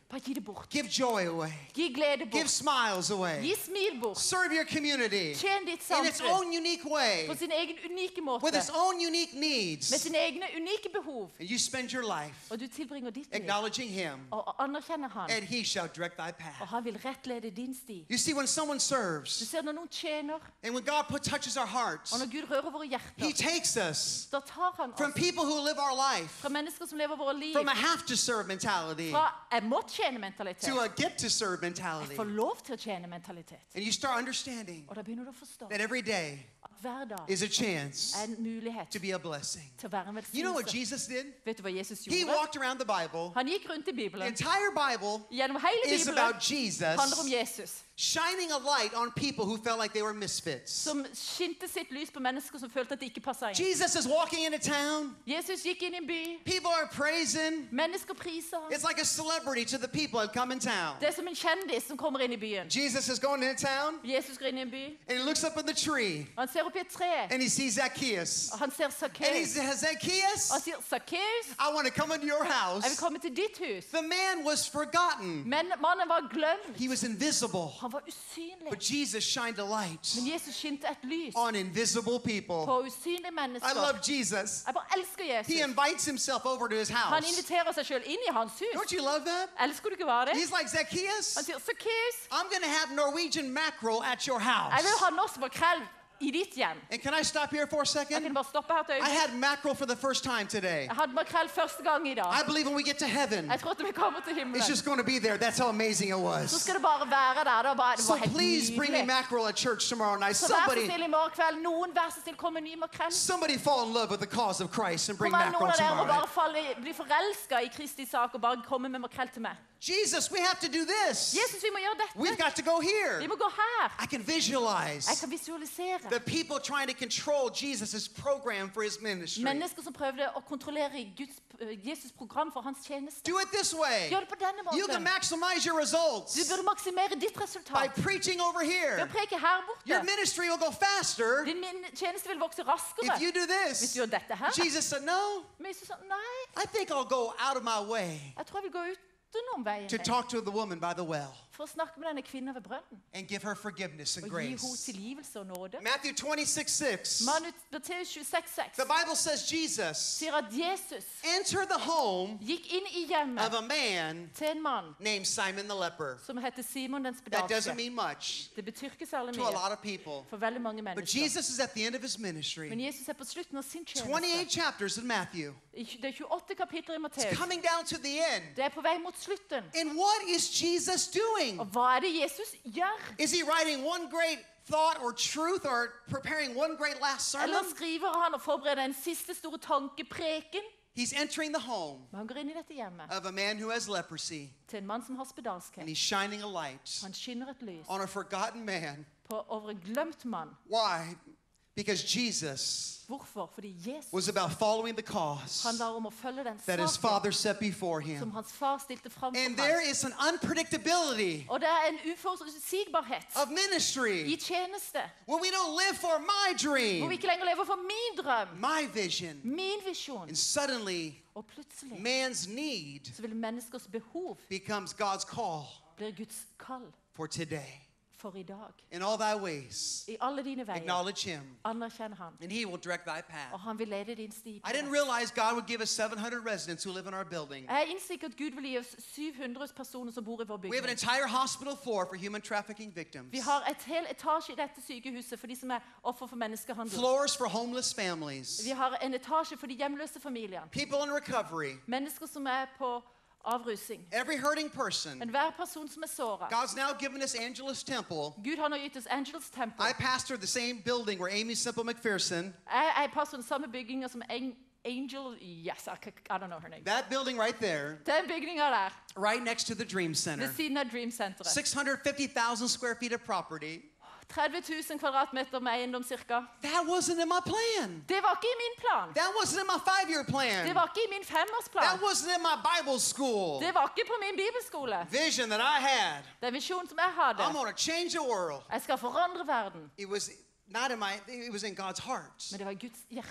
Bare gi det bort. Give joy away. Gi glede Give bort. smiles away. Gi smil bort. Serve your community Tjen ditt in its samfunn own unique way, på sin egen unike måte. with its own unique Med needs. sine egne unike behov. And you spend your life Og du tilbringer ditt liv acknowledging Him, og anerkjenner han. and He shall direct thy Og path. han vil rettlede din sti. You see, when someone Du serves, ser når noen tjener, and when God touches our hearts, og når Gud rører våre He hjerter, takes us da tar han from oss people who live our life fra mennesker som lever våre liv, from a have-to-serve mentality fra jeg må tjene mentalitet, to a get-to-serve jeg mentality. får lov til å tjene mentalitet. And you start understanding Og da begynner du å forstå that every day at hver dag is a chance er en mulighet to be a blessing. til å være en You know what velsignelse. Jesus did? Vet du hva Jesus He gjorde? walked around the Bible. Han gikk rundt i The Bibelen. entire Bible Gjennom hele is Bibelen about Jesus handler om Jesus, shining a light on people who felt like they were misfits. som skinte sitt lys på mennesker som følte at de ikke passet inn. Jesus is walking into town. Jesus gikk inn i en by. People are praising. Mennesker priser ham. It's like a celebrity to the people that come in town. Det er som en kjendis som kommer inn i byen. Jesus is going into town, Jesus går inn i en by, and he looks up in the tree, og han ser opp i et tre, and he sees Zacchaeus. og han ser And he Zacchaeus, says, Zacchaeus, og han sier, Zacchaeus, I want to come into your jeg vil house. komme til ditt hus. The man was forgotten. Men mannen var glemt. He was invisible. Han var usynlig. But Jesus shined a light Men Jesus skinte et lys on invisible people. på usynlige I mennesker. love Jesus. Jeg bare elsker He Jesus. invites himself over to his Han house. inviterer seg selv inn i hans hus. Don't you love that? Elsker du ikke hva det? He's like, Zacchaeus, Han sier, Zacchaeus, I'm going to have Norwegian mackerel at your jeg house. vil ha norsk makrell i ditt hjem. And can I stop here for a Jeg second? kan bare stoppe her til I øyeblikk. had mackerel for the first time today. Jeg hadde makrell første gang i dag. I believe when we get to heaven, Jeg tror at vi kommer til himmelen. it's just going to be there. That's how amazing it Så was. skal det bare være der. Det var So helt please bring me nydelig. mackerel at church tomorrow night. Så vær så Somebody, snill i morgen kveld. Noen vær så snill, kom med ny makrell. somebody fall in love with the cause of Christ and bring Kom an, noen mackerel av dere tomorrow og bare night. bli forelsket i Kristi sak og bare komme med makrell til meg. Jesus, we have to do this. Jesus, vi må gjøre We've dette. got to go Vi here. må gå her. I can visualize Jeg kan visualisere the people trying to control Jesus' program for his ministry. mennesker som prøvde å kontrollere Jesus' program for hans tjeneste. Do it this way. Gjør det på denne You can måten. maximize your results Du burde maksimere ditt by resultat preaching over ved å here. preke her Your borte. ministry will go faster Din tjeneste vil vokse if raskere you do hvis this. du gjør dette her. Jesus said, no, Men Jesus sa nei, I think I'll go out of my way jeg tror jeg vil gå utenom veien to din talk to the woman by the well for å snakke med denne kvinnen ved brønnen and give her forgiveness and og gi henne grace. tilgivelse og nåde. Matthew 26:6. Matteus 26,6 The Bible says Jesus sier at Jesus entered the home gikk inn i hjemmet of a man til en mann named Simon the leper. som heter Simon den That doesn't spedalske. mean much Det betyr ikke særlig to a mye lot of people. for veldig mange But mennesker. Jesus is at the end of his Men ministry. Jesus er på slutten av sin 28 tjeneste. chapters in Matthew. Det er 28 kapitler i It's Matteus. coming down to the end. Det er på vei mot slutten. And what is Jesus doing? Og hva er det Jesus gjør? Is he writing one great thought or truth or preparing one great last Eller sermon? skriver han og forbereder en siste store tankepreken? He's entering the home Men han går inn i dette hjemmet of a man who has leprosy, til en mann som har spedalskhet. and he's shining a light Han skinner et lys on a forgotten man. over en glemt mann. Why? Because Jesus Hvorfor? Fordi Jesus was about following the cause handler om å følge den that his saken father set before som him. hans far stilte fram And for there ham. is an unpredictability Og det er en uforutsigbarhet of i ministry tjeneste. when we don't live for my Hvor vi dream, ikke lenger lever for min drøm, my vision. min visjon. And suddenly, Og plutselig man's need så vil menneskers behov becomes God's call bli Guds kall for today. for i dag. In all thy ways, I alle dine veier acknowledge him, anerkjenn han, and he will direct thy path. og han vil lede din sti. I didn't realize God would give us 700 residents who live in our building. Jeg innser at Gud vil gi oss 700 personer som bor i vår We have an bygning. entire hospital floor for human trafficking victims, Vi har et hel etasje i dette sykehuset for de som er offer for menneskehandel. floors for homeless families, Vi har en etasje for de hjemløse familiene. people in recovery, Mennesker som er på avrusing. every hurting person. Men hver person som er såret. God's now given us Angelus Temple. Gud har nå gitt oss Angels Temple. I pastor the same building where Amy Simple McPherson, Jeg er pastor i den samme bygningen som Angel. Yes, I don't know her name. that building right there, Den bygningen der, right next to the Dream Center. ved siden av Dream Centeret. 650,000 square feet of property. 30 000 kvadratmeter med eiendom cirka. That wasn't in my plan. Det var ikke i min plan. That wasn't in my 5-year plan. Det var ikke i min That femårsplan. wasn't in my Bible school. Det var ikke på min bibelskole. Vision that I had. Den visjonen som jeg hadde. I'm going to change the world. Jeg skal forandre verden. It was not in my, it was in God's heart. Men det var i Guds hjerte.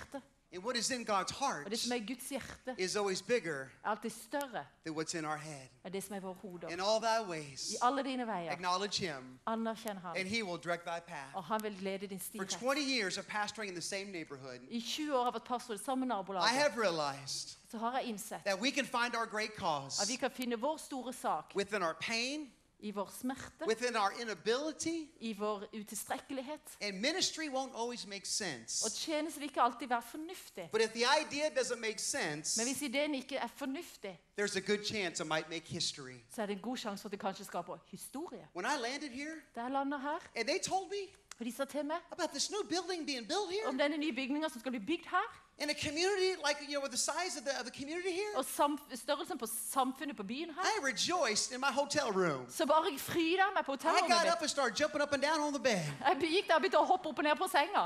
And what is in God's heart Og det som er Guds hjerte, is always bigger er alltid større than what's in our head. enn det som er våre hoder. In all thy I ways, alle dine veier, acknowledge him, anerkjenn han, and he will direct thy path. og han vil lede din sti For rett. 20 years of pastoring in the same neighborhood, I 20 år har jeg vært pastor i samme I nabolag, have realized så har jeg innsett that we can find our great at cause vi kan finne vår store sak within our pain, i vår smerte, within our inability, i vår utilstrekkelighet. and ministry won't always make Og sense. tjeneste vil ikke alltid være fornuftig. But if the idea doesn't make sense, Men hvis ideen ikke er fornuftig, there's a good chance it might make history. så er det en god sjanse for at det kanskje skaper historie. When I landed here, Da jeg lander her, and they told me og de sa til meg about this new building being built here, om denne nye bygningen som skal bli bygd her, in a community like, with the size of the community here, og størrelsen på samfunnet på byen her, I rejoiced in my hotel room. så bare jeg fryda meg på I hotellrommet got up mitt. and started jumping up and down on the bed. Jeg gikk der og begynte å hoppe opp og ned på senga.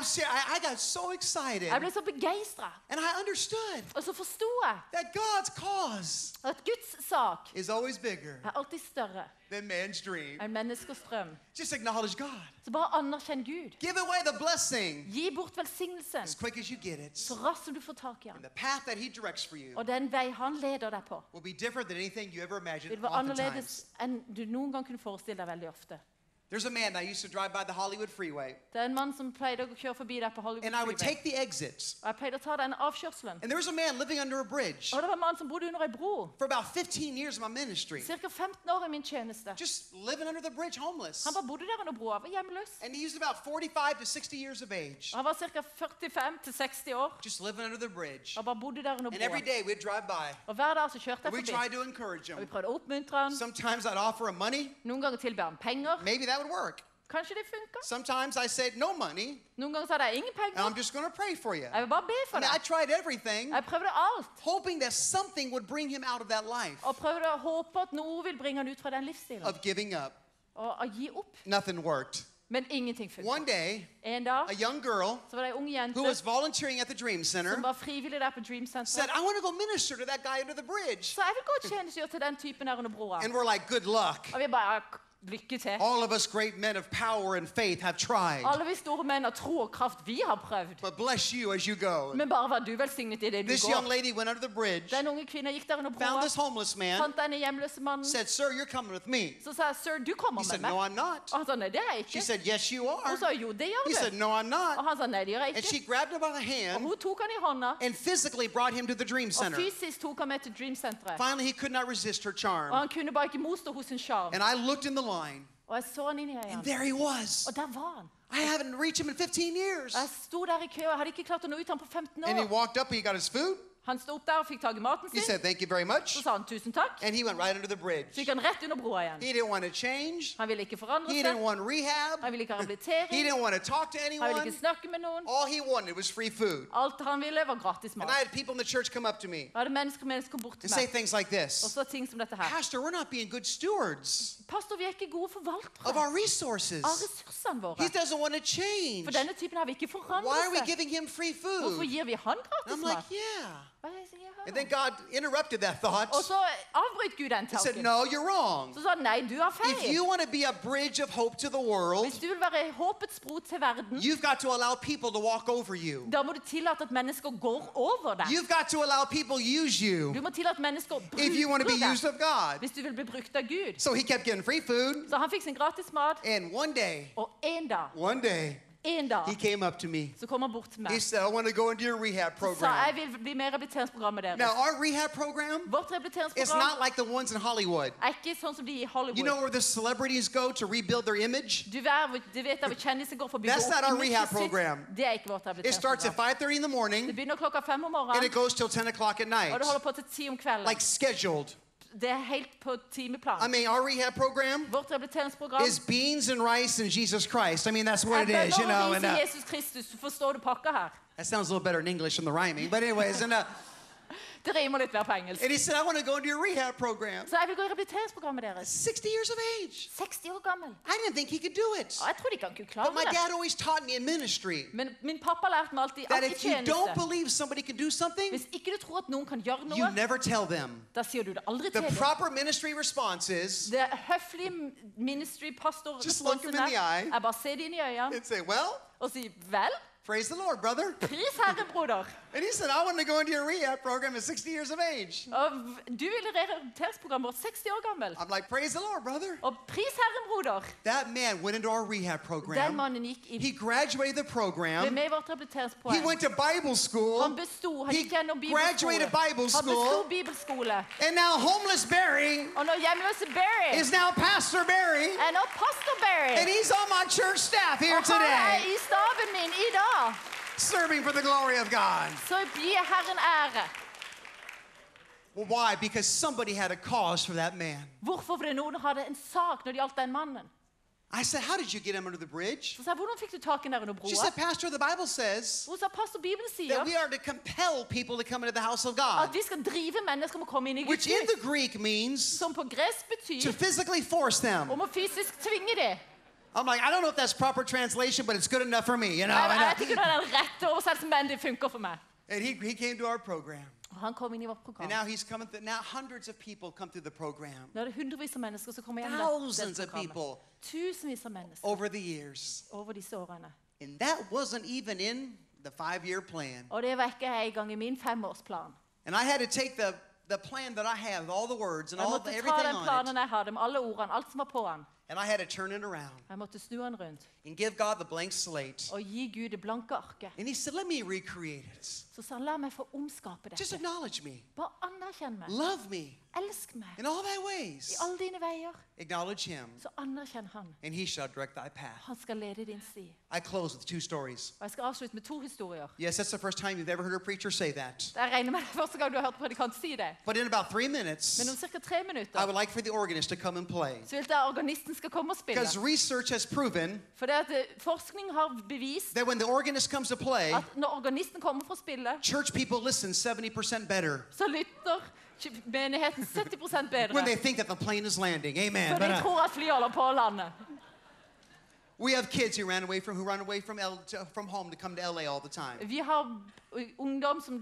I got so excited. Jeg ble så begeistra. And I understood Og så forsto jeg that God's cause at Guds sak is always bigger er alltid større than man's dream. enn menneskers drøm. Just acknowledge God. Så bare anerkjenn Gud. Give away the blessing Gi bort velsignelsen as quick as you get it. så raskt som du får tak i And han. the path that he directs for you Og den vei han leder deg på, will be different than anything you ever imagined vil være oftentimes. annerledes enn du noen gang kunne forestille deg veldig ofte. There's a man that used to drive by the Hollywood freeway, Det er en mann som pleide å kjøre forbi der på Hollywood and I would Freeway. take the exits. Og jeg pleide å ta den avkjørselen. And there was a man living under a bridge Og det var en mann som bodde under ei bro. for about 15 years of my ministry, Cirka 15 år i min tjeneste. just living under the bridge, homeless. Han bare bodde der under broa, var hjemløs. And he was about 45 to 60 years of age, Og han var ca. 45 til 60 år. just living under the bridge. Og bare bodde der under And every broa. day we'd drive by, Og hver dag så kjørte jeg and we forbi. tried to encourage Og vi him. prøvde å oppmuntre han. Sometimes I'd offer him money. Noen ganger tilbød han penger. Maybe that would work. Kanskje det funka. Sometimes I said no money, Noen ganger sa jeg ingen and I'm penger. just going to pray for you. Jeg vil bare be for I mean, I deg. tried everything, Jeg prøvde alt. hoping that something would bring him out of that life Og prøvde å håpe at noe vil bringe han ut fra den livsstilen. of giving up. Og å gi opp. Nothing worked. Men ingenting funka. One day, En dag a young girl så var det ei ung jente who was volunteering at the Dream Center som var frivillig der på Dream said, Center. I want to go minister to that guy under the bridge. Så jeg vil gå og tjenestegjøre til den typen der under broa. And we're like, good luck. Og vi bare lykke til. All of us great men of power and faith have tried, Alle vi store menn av tro og kraft, vi har prøvd. but bless you as you go. Men bare vær du velsignet i det du This young går. lady went under the bridge, Den unge kvinna gikk der under found broa, this homeless man, fant denne hjemløse mannen. said, sir, you're coming with me. Så sa jeg, sir, du kommer He med said, meg. no, I'm not. Og han sa, nei, det er jeg She ikke. said, yes, you are. Hun sa, jo, det He gjør said, du. no, I'm Og not. han sa, nei, det gjør jeg And she ikke. grabbed him by the Og hand hun tok han i hånda, and physically brought him to the Dream og Center. fysisk tok han med til Dream Center. Finally, he could not resist her Og charm. han kunne bare ikke motstå hos sin sjarm. And I looked in the line, Og jeg så han inn i and øynene. there he was. Og der var han. I haven't reached him in 15 years. Og jeg sto der i kø, og jeg hadde ikke klart å nå ut ham på 15 And he år. walked up, he got his food. Han sto opp der og fikk tak i maten He sin. said, thank you very Så much. sa han tusen takk. And he went right under the Så bridge. gikk han rett under broa igjen. He didn't want to change. Han ville ikke forandre He didn't seg. want rehab. Han ville ikke ha He rehabilitering. didn't want to talk to Han ville anyone. ikke snakke med noen. All he wanted was free food. Alt han ville var gratis And mat. I had people in the church come up to me Da hadde mennesker kom bort til and say meg things like og this. så ting som dette her. Pastor, we're not being good stewards Pastor, vi er ikke gode of forvaltere our resources. av ressursene våre. He doesn't want to change. For denne typen har vi ikke Why are forandret we seg. giving him free Hvorfor food? gir vi han And gratis I'm mat? like, yeah. Hva er det jeg sier her? And then God interrupted that thought Og så avbrøt Gud den and said, tanken. no, you're wrong. Så sa han, nei, du har If feil. you want to be a bridge of hope to the world, Hvis du vil være håpets bro til verden, you've got to allow people to walk over you. da må du tillate at mennesker går over deg. You've got to allow people use Du you må tillate at mennesker if you want to be bruker used deg of God. hvis du vil bli brukt av Gud. So he kept getting free food. Så han fikk sin gratis mat, And one day, og en dag he came up to me. så kom han bort til meg. He said, I want to go into your rehab Så sa jeg program. vil bli med i rehabiliteringsprogrammet deres. Now, our rehab program Vårt is rehabiliteringsprogram not like the ones in Hollywood. er ikke sånn som de i Hollywood. You know where the celebrities go to rebuild their image? Du vet der hvor kjendiser går for å bygge That's not opp our rehab imaget sitt. program. Det er ikke vårt It starts at rehabiliteringsprogram. 5:30 in the Det morning begynner klokka 5 om and morgenen, it goes till 10 o'clock at night, og det holder på til 10 om kvelden. like scheduled. Det er helt på timeplan. I mean, our rehab program Vårt rehabiliteringsprogram is beans and rice and Jesus Christ. I mean, that's what it er is, you know. bønner And og ris i Jesus Kristus. Du forstår du pakka her. that sounds a little better in English than the rhyming. But anyways, Det rimer litt mer på engelsk. and he said, I want to go into your rehab program. Så jeg vil gå i rehabiliteringsprogrammet deres. 60 years of age. 60 år gammel. I didn't think he could do it. Og jeg trodde ikke han kunne But klare my det. dad always taught me in ministry Men min pappa lærte meg alltid that at i if you don't tjeneste. believe somebody can do something, Hvis ikke du tror at noen kan gjøre you noe, never tell them. da sier du det aldri The til dem. proper ministry response is Det høflige ministry pastor Just look him in the eye. er bare se det inn i øynene and say, well, og si vel, Praise the Lord, brother. Pris Herren, broder. And he said, I want to go into your rehab program at 60 years of age. Og du vil i rehabiliteringsprogrammet vårt 60 år gammel. I'm like, praise the Lord, brother. Og pris Herren, broder. That man went into our rehab Den program. mannen gikk inn. He graduated the Ble program. med i vårt He rehabiliteringsprogram. went to Bible school. Han bestod. Han He gikk gjennom graduated bibelskole. Bible Han bestod school. bibelskole. And now homeless Barry Og nå hjemløse Barry is now Pastor Barry. er nå pastor Barry. And he's on my church staff here Og han er today, i staben min i dag. serving for the glory of God. Så gir Herren ære. Well, why? Because somebody had a cause for that man. Hvorfor? Fordi noen hadde en sak når det gjaldt den mannen. I said, how did you get him under the bridge? Så sa jeg, hvordan fikk du tak i den under She broa? said, Pastor, the Bible says Hun sa, pastor, Bibelen that sier we are to compel people to come into the house of at God, vi skal drive mennesker om å komme inn i Guds which in hus. the Greek means Som på gresk to betyr physically force them. om å fysisk tvinge det. I'm like, I don't know if that's proper translation, but it's good enough for me, you know. Jeg vet ikke om det er den rette oversettelsen, men det funker for meg. And he came to our program. Og han kom inn i vårt And program. now he's coming through. Now hundreds of people come through the program. Nå er det hundrevis av mennesker som kommer gjennom Thousands dette of programmet. people Tusenvis av mennesker over the years. over disse årene. And that wasn't even in the 5-year plan. Og det var ikke en gang i min 5-årsplan. And I had to take the plan that I have, all the words and Jeg all måtte ta everything den on planen it, jeg hadde med alle ordene, alt som var på den. and I had to turn it around Jeg måtte snu den rundt and give God the blank slate. og gi Gud det blanke arket. And he said, let me recreate it. Så sa han, la meg få omskape Just dette. acknowledge me. Bare anerkjenn meg. Love me Elsk meg. in all thy I ways. alle dine veier, Acknowledge him, så anerkjenn han. and he shall direct thy path. Han skal lede din sti. I close with 2 stories. Og jeg skal avslutte med 2 historier. Yes, that's the first time you've ever heard a preacher say that. Jeg regner med det er første gang du har hørt predikant si det. But in about 3 minutes, Men om cirka 3 I minutter, would like for the organist to come and play. så vil jeg organisten skal komme og spille. Because research has proven For det at forskning har bevist that when the organist comes to play, at når organisten kommer for å spille, church people listen 70% better så lytter menigheten 70% bedre. when they think that the plane is landing. Amen. For But, de tror at flyet holder på å lande. we have kids who run away from home to come to LA all the time. Vi har ungdom som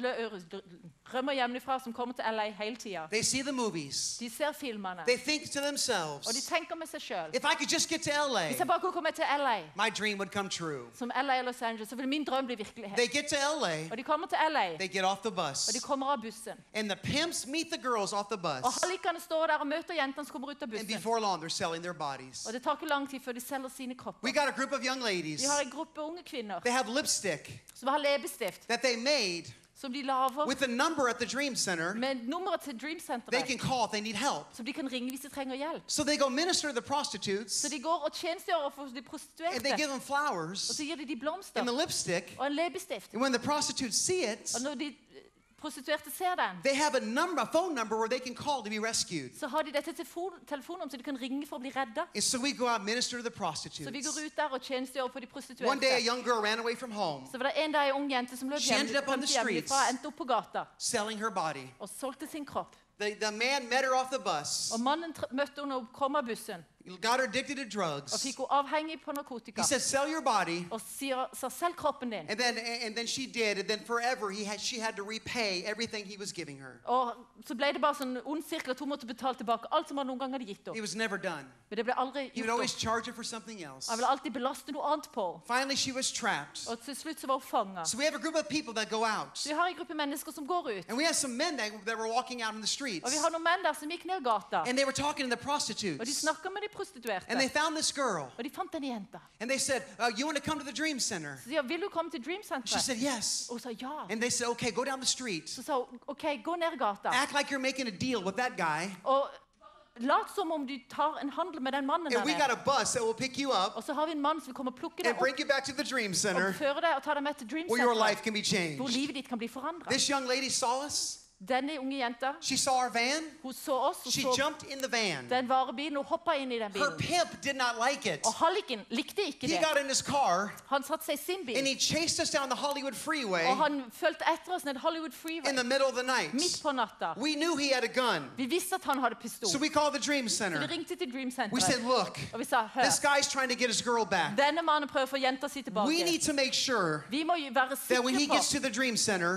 rømmer hjemmefra, som kommer til LA hele tiden. They see the movies. De ser filmene, They think to og de themselves, tenker med seg selv. if I could just get to LA, Hvis jeg bare kunne komme til LA, my dream would come true. som LA og Los Angeles, så vil min drøm bli virkelighet. They get to LA, Og de kommer til LA, they get off the og bus, de kommer av bussen. and the pimps meet the girls off the Og bus, hallikene står der og møter jentene som kommer ut av and bussen. before long, they're selling their bodies. Og det tar ikke lang tid før de selger sine kropper. We got a group of young ladies. Vi har en gruppe unge kvinner They have lipstick som har leppestift, that they made som de laver with a number at the Dream Center. med nummeret til Dream They Centeret, can call if they need help. som de kan ringe hvis de trenger hjelp. So they go minister to the prostitutes, Så de går og tjenestegjør for de and they prostituerte, give them og flowers så gir de and blomster the lipstick. og en leppestift. And when the prostitutes see it, Og når de prostituerte ser den, they have a phone number where they can call to be rescued. så har de dette telefonnummer så de kan ringe for å bli redda. And so we go out and minister to the Så vi prostitutes. går ut der og tjenestegjør for de One day, a prostituerte. young girl ran away from home, Så var det en dag en ung jente som løp She ended up on the hjemmefra, endte opp på gata selling her body. og solgte sin kropp. The man met her off the bus, Og mannen møtte henne og kom av bussen got her addicted to og drugs. fikk henne avhengig på narkotika. He said, sell your body. Og sa selv kroppen din. And then she did, and then forever she had to repay everything he was giving her. Og så ble det bare sånn ond sirkel at hun måtte betale tilbake alt som han noen gang hadde gitt It henne. was never done. Men det ble aldri He would gjort always opp. charge her for something else. Han ville alltid belaste noe annet på henne. Finally, she was trapped. Og til slutt så var hun fanget. So we have a group of people that go out. Så vi har en gruppe mennesker som går ut. And we have some men that were walking out in the Og streets. vi har noen menn der som gikk ned gata. And they were talking to the Og de prostitutes. snakket med de prostituerte. And they found this girl. Og de fant en jente. And they said, you want to come to the Dream Center? Så de sa, vil du komme til Dream She Center? said, yes. Og hun sa ja. And they said, okay, go down the street. Så sa hun, ok, gå ned gata. Act like you're making a deal with that guy. Og lat som om du tar en handel med den mannen And we got der. a bus that will pick you up Og så har vi en mann som vil komme og plukke deg and bring opp you back to the Dream Center og føre deg og ta deg med til Dream where your life Center. can be Hvor changed. livet ditt kan bli forandret. This young lady saw us. Denne unge jenta, She saw our van. hun så oss og She så jumped in the van. den varebilen og hoppet inn i den Her bilen. pimp did not like it. Og halliken likte ikke He det. got in his car Han satte seg i sin and bil, he chased us down the Hollywood freeway og han følte etter oss ned Hollywood Freeway in the middle of the night. midt på natta. We knew he had a gun. Vi visste at han hadde pistol. So we called the Dream Så vi Center. ringte til Dream We said, Center. look, Og vi sa, this hør, guy's trying to get his girl back. denne mannen prøver å få jenta si We tilbake. need to make sure Vi må jo være that when he sikre gets på to the Dream Center,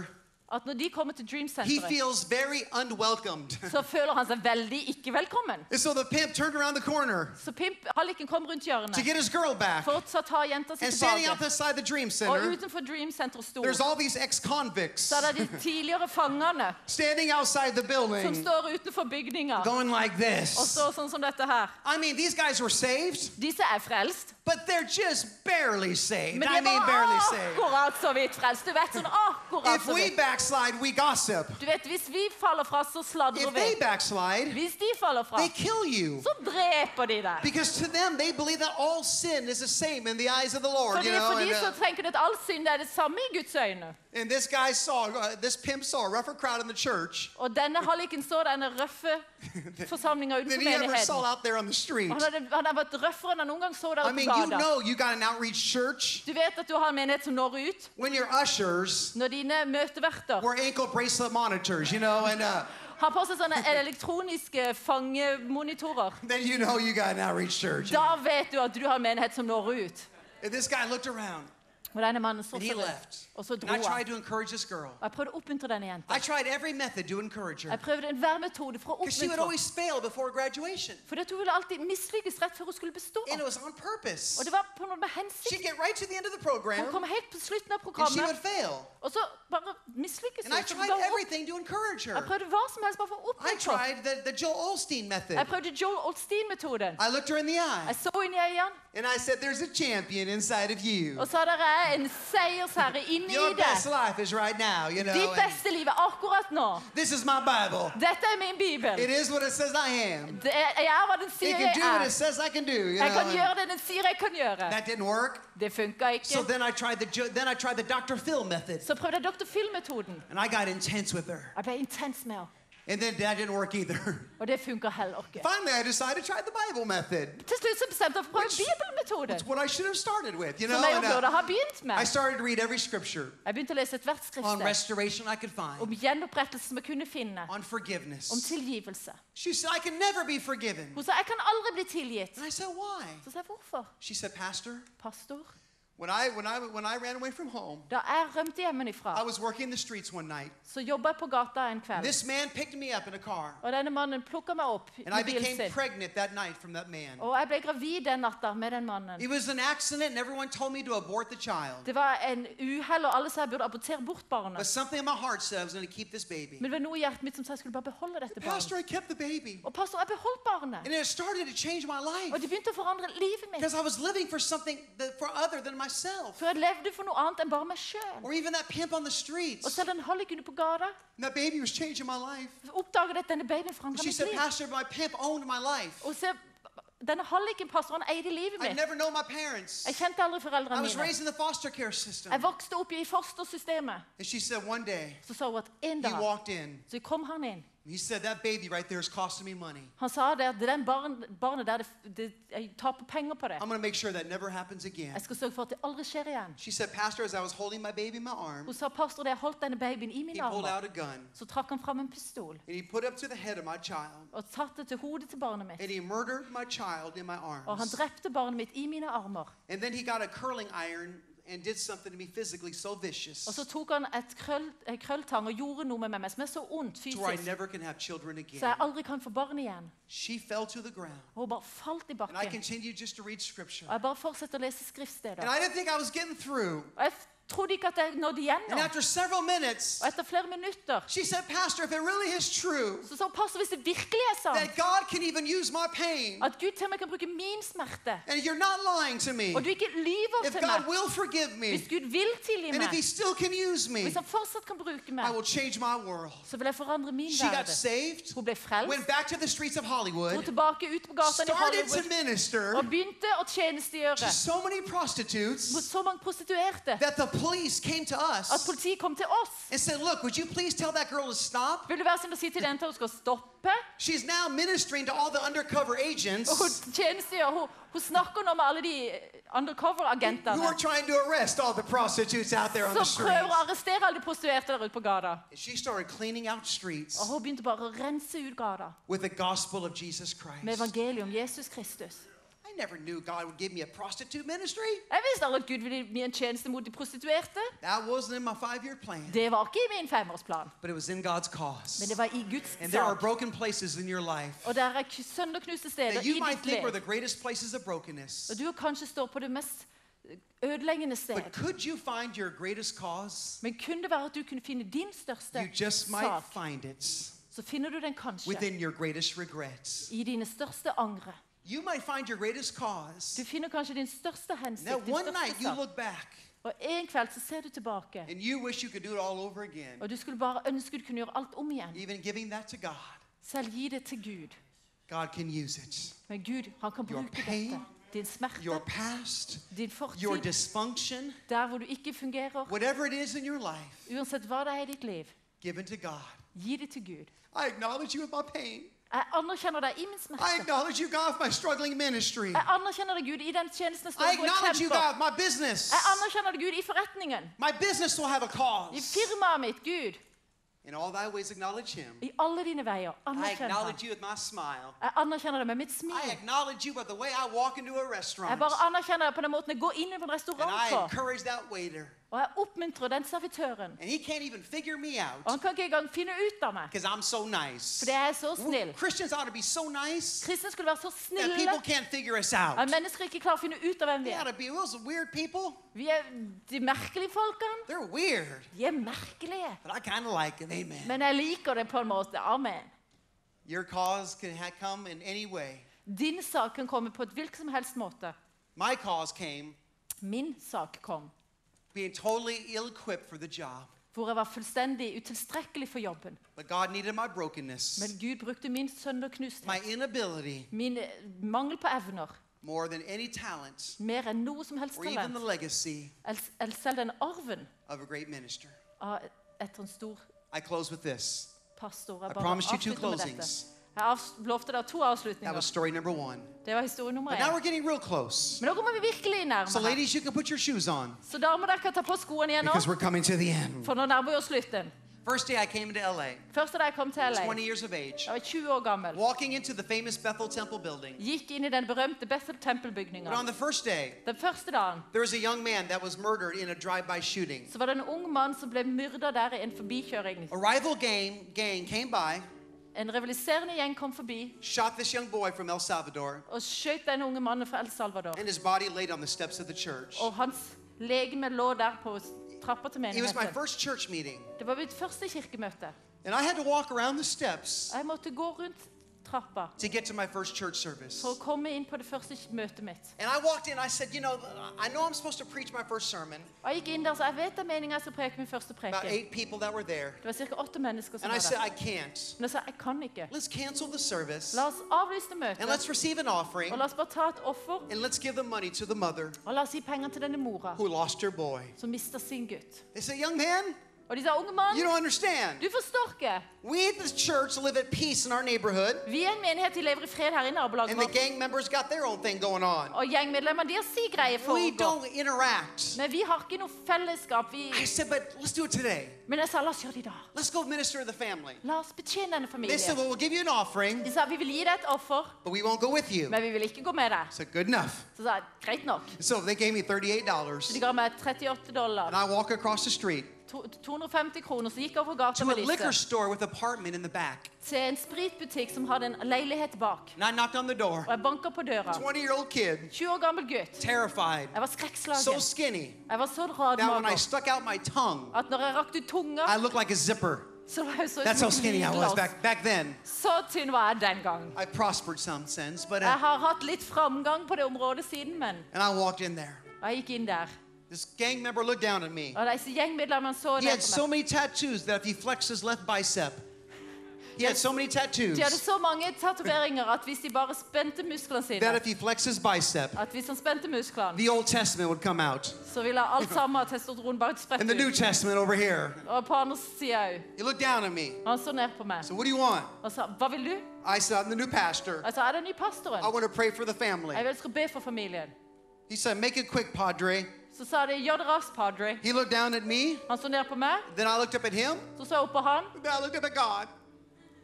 at når de kommer til Dream he Center, feels very unwelcomed. så føler han seg veldig ikke velkommen. And so the pimp turned around the corner Så halliken kom rundt to hjørnet get his girl back. for å ta jenta si And standing tilbake. outside the Dream Og Center, utenfor Dream Center sto, there's all these ex-convicts så er det de tidligere fangene standing outside the som building står utenfor bygninga going like og this. står sånn som dette her. I mean, these guys were saved, Disse er frelst, but they're just barely saved. men I de mean, er barely bare saved. akkurat så vidt frelst. Du vet, sånn akkurat If så we vidt. backslide, we gossip. Du vet, hvis vi faller fra, så sladrer If they vi. backslide, Hvis de faller fra, they kill you. så dreper de deg. Because to them, they believe that all sin is the same in the eyes of the Lord. Fordi You know? for de så tenker de at all synd er det samme i Guds øyne. And this guy saw, this pimp saw a rougher crowd in the church Og denne halliken så denne røffe forsamlinga than utenfor he ever saw menigheten. out there on the street. Og han har vært røffere enn han noen gang så der I på mean, you gata. know you got an outreach church Du vet at du har en menighet som når ut. when your ushers Når dine møteverter were ankle bracelet monitors, you know, and har på seg sånne elektroniske fangemonitorer. then you know you got an outreach church. Da vet du at du har en menighet som når ut. And this guy looked around Og denne mannen så and he seg rundt, left. og så And dro I tried han. to encourage this girl. Og jeg prøvde å oppmuntre denne jenta. I tried every method to encourage her Jeg prøvde enhver metode for å because she would oppmuntre. always fail before graduation. For hun ville alltid mislykkes rett før hun skulle bestå. And it was on purpose. Og det var på noe med She'd hensikt. get right to the end of the program Hun kom helt på slutten av and she would programmet, fail. og så bare mislykkes And I hun. Så tried ga hun opp. everything to encourage her. Jeg prøvde hva som helst bare for å I oppmuntre. tried the Joel Osteen method. Jeg prøvde Joel Osteen-metoden. I looked her in the eye Jeg så inn i øynene, and I said, there's a champion inside of you. og sa dere er en seiersherre inni Your best deg. life is right now, you know. Ditt and beste liv er akkurat nå. this is my Bible. Dette er min bibel. It is what it says I am. Jeg er hva den It sier can jeg do what it er. says I can do, you Jeg kan know. and gjøre det den sier jeg kan gjøre. that didn't work. Det funka ikke. So then I tried the Dr. Phil method, Så prøvde jeg Dr. Phil-metoden. and I got intense with her. Jeg ble intens med henne. And then that didn't work either. Og det funka heller ikke. Finally, I decided to try the Bible method. Til slutt så bestemte jeg for å prøve Which- bibelmetoden. It's what I should have started with, you Som know. jeg And, jo burde ha begynt I med. started to read every scripture Jeg begynte å lese ethvert on skriftsted restoration I could find, om gjenopprettelse som jeg kunne finne, on forgiveness. om tilgivelse. She said, I can never be forgiven. Hun sa jeg kan aldri bli tilgitt. And I said, why? Så sa jeg hvorfor? She said, Pastor, Pastor, when I ran away from home, da jeg rømte I hjemmefra, was working the streets one night. så jobba jeg på gata en kveld. This man picked me up in a car, Og denne mannen plukka meg opp and I med bilen became sin. pregnant that night from that man. Og jeg ble gravid den natta med den mannen. It was an accident, and everyone told me to abort the child. Det var en uhell, og alle sa jeg burde abortere bort But barnet. something in my heart said I was going to keep this baby. Men det var noe i hjertet mitt som sa jeg skulle bare beholde dette Pastor, barnet. I kept the baby. Og pastor, jeg beholdt barnet. And it started to change my Og life det begynte å forandre livet mitt. because I was living for something for other than myself. For jeg levde for noe annet enn bare meg sjøl. Or even that pimp on the streets. Og selv den hallikene på gata And that baby was changing my life. oppdaget at denne babyen forandret She mitt said, liv. Pastor, my pimp owned my life. Og se, denne halliken, pastoren, eide livet I'd mitt. never known my parents. Jeg kjente aldri I foreldrene was mine. raised in the foster care system. Jeg vokste opp i fostersystemet. And she said one day, Så sa hun at en he dag walked in. så kom han inn. And he said, that baby right there is costing me money. Han sa det at den barnet der, jeg taper penger på det. I'm going to make sure that never happens again. Jeg skal sørge for at det aldri skjer igjen. She said, Pastor, as I was holding my baby in my arm, Hun sa, pastor, da jeg holdt denne babyen i he mine pulled armer, out a gun så trakk han fram en pistol and he put it up to the head of my child. og satte til hodet til barnet mitt. And he murdered my child in my Og han arms. drepte barnet mitt i mine armer. And then he got a curling iron and did something to me physically so vicious Og så tok han en krølltang og gjorde noe med meg som er så ondt to where I fysisk, never can have children again. så jeg aldri kan få barn igjen. She fell to the ground. Og hun bare falt i And I bakken. continued just to read scripture. Og jeg bare fortsatte å lese And skriftsteder. I didn't think I was getting through. Og jeg trodde ikke at jeg nådde And igjennom. after several minutes, Og etter flere minutter she said, Pastor, if it really is true så sa pastor, hvis det virkelig er sant, that God can even use my pain, at Gud til og med kan bruke min smerte, and you're not lying to me, og du ikke lyver if til God meg, will forgive me, hvis Gud vil tilgi and if meg, He still can use me, hvis han fortsatt kan bruke I meg, will change my world. så vil jeg forandre min She got verden. saved, Hun ble frelst, went back to the streets of dro Hollywood, tilbake ut på gatene i started to Hollywood minister og begynte å to tjenestegjøre so many mot prostitutes så mange prostituerte that the police came to at us politiet kom til oss. and said, look, would you please tell that girl to stop? Vil du være snill å si til den til hun skal stoppe? She's now ministering to all the undercover agents Og hun tjenestegjør, hun snakker nå med alle de who undercover-agentene are trying to arrest all the prostitutes out there on the som prøver streets. å arrestere alle de prostituerte der ute på gata. And she started cleaning out streets Og hun begynte bare å rense ut gata with the gospel of Jesus med Christ. evangeliet om Jesus Kristus. I never knew God would give me a prostitute ministry. Jeg visste aldri at Gud ville gi meg en tjeneste mot de prostituerte. That wasn't in my 5-year plan. Det var ikke i min 5-årsplan, But it was in God's cause. men det var i Guds And there are sak. broken places in your life Og der er sønderknuste steder that i you might ditt think were liv. the greatest places of brokenness. Og du kanskje står på det mest ødeleggende sted. But could you find your greatest cause? Men kunne det være at du kunne finne din største You just might sak, find it så finner du den kanskje within your greatest regrets. i dine største angre. You might find your greatest cause. Du finner kanskje din største hensikt, Now, din one night største you sak. look back Og en kveld så ser du tilbake, and you wish you could do it all over again, og du skulle bare ønske du kunne gjøre alt om igjen. even giving that to God. Selv gi det til Gud. God can use it. Men Gud, han kan Your bruke pain, dette. Din smerte, Your past, din your fortid, dysfunction, der hvor du ikke fungerer, whatever it is in your life, uansett hva det er i ditt liv, give it to God. gi det til Gud. I acknowledge you with my pain. Jeg anerkjenner deg i min I smerte. acknowledge you, God, with my struggling ministry. Jeg anerkjenner deg, Gud, i den tjenesten jeg står I og acknowledge you, kjemper. God, with my business. Jeg anerkjenner deg, Gud, i forretningen, My business will have a i cause. firmaet mitt, Gud. In all thy ways, acknowledge Him. I alle dine veier. I Anerkjenn ham. acknowledge you with my smile. Jeg anerkjenner deg med mitt I smil. acknowledge you by the way I walk into a Jeg restaurant. bare anerkjenner deg på den måten jeg går inn i en And restaurant I på. encourage that waiter. Og jeg oppmuntrer den servitøren. And he can't even figure me Og out han kan ikke engang finne ut av meg, because I'm so nice. for jeg er så snill. Christians ought to be so nice Kristne skulle være så that snille people can't figure us out. at mennesker ikke klarer å finne ut av hvem vi They ought er. to be those weird people. Vi er de merkelige folkene. They're weird, De er merkelige. but I kind of like them. Amen. Men jeg liker det på en måte. Amen. Your cause can come in any way. Din sak kan komme på et hvilken som helst måte. My cause came Min sak kom, being totally ill-equipped for the job. hvor jeg var fullstendig utilstrekkelig for jobben. But God needed my brokenness, Men Gud brukte min sønderknusthet, my inability, min mangel på evner, more than any talent mer enn noe som helst or even talent, the legacy eller selv den arven of a great minister. av etter en stor I close with this. pastor. I Jeg bare promised you 2 avslutter med dette. closings. Jeg lovte deg 2 That avslutninger. was story number 1. Det var historie nummer But now 1. we're getting real close. Men nå kommer vi virkelig So nærmere. ladies, you can put your shoes on Så damer, dere kan ta på skoene igjen nå, because we're coming to the end. for nå nærmer vi oss slutten. First day I came into LA, Første da jeg kom til LA, 20 years of age, jeg var 20 år gammel, walking into the famous Bethel Temple building. gikk inn i den berømte Bethel But on tempelbygningen. the first day, Den første dagen there was a young man that was murdered in a drive-by shooting. så var det en ung mann som ble myrdet der i en forbikjøring. A rival gang came by, En rivaliserende gjeng kom forbi shot this young boy from El Salvador, og skjøt den unge mannen fra El Salvador. and his body laid on the steps of the church. Og hans legeme lå der på trappa til It was my menigheten. first church meeting, Det var mitt første kirkemøte. and I had to walk around the steps Jeg måtte gå rundt trappa to get to my first church service. for å komme inn på det første møtet mitt. And I walked in, I said, you know, I know I'm supposed to preach my first sermon. Og jeg gikk inn der, så jeg vet det er meningen jeg skal preke min første About preken. 8 people that were there. Det var ca. 8 mennesker som And I var said, der. I can't. Men jeg sa jeg kan ikke. Let's cancel the service, La oss avlyse det and let's møtet, receive an offering, og la oss bare ta et offer, and let's give the money to the mother og la oss gi penger til denne mora who lost her boy. som mistet sin gutt. They said, young man, Og de sa, unge mann, you don't understand. du forstår ikke. We at the church live at peace in our neighborhood, Vi er en menighet, de lever i fred her i nabolaget and the vårt. gang members got their own thing going on. Og gjengmedlemmene, de har si greie We foregår. don't interact. Men vi har ikke noe fellesskap. I said, but let's do it today. Men jeg sa, la oss gjøre det i dag. Let's go minister to the family. La oss betjene denne They said, familien. well, we'll give you an offering, De sa, vi vil gi deg et offer, but we won't go with you. men vi vil ikke gå med deg. I said, good enough. Så sa jeg, greit nok. So they gave me Så $38, de ga meg $38. and I walk across the street 250 kroner, så gikk jeg over gata to med a liquor disse. store with apartment in the back. Til en spritbutikk som hadde en leilighet bak. And I knocked on the door. Og jeg banket på døra. 20-year-old kid, 20 år gammel gutt. terrified, Jeg var so skrekkslagen. skinny. Jeg var så Now, when I radmager stuck out my tongue, at når jeg rakte ut tunga, I looked like a zipper. så var jeg så That's how skinny I was lydløs. back then. Så tynn var jeg den gang. I prospered some sense, but Jeg har hatt litt framgang på det området siden, men and I walked in there. jeg gikk inn der. This gang member looked down at me. Og disse gjengmedlemmene så He ned had på so meg. many tattoos that if he flexed his left bicep, he had so many tattoos De hadde så mange tatoveringer at hvis de bare spente musklene that sine, if he flexed his bicep, at hvis han spente musklene, the Old Testament would come out. så ville alt sammen av testosteron bare And sprette the New ut. Testament over here. Og på andre siden òg. He looked down at me. Han så ned på meg So, what do you want? og sa, hva vil du? I said, I'm the new pastor. Jeg sa, er det ny pastoren? I want to pray for the family. Jeg vil skal be for familien. He said, make it quick, Padre. Så sa de, gjør det raskt, padre. He looked down at me. Han så ned på meg, Then I looked up at him. så så jeg opp på han, Then I looked up at God.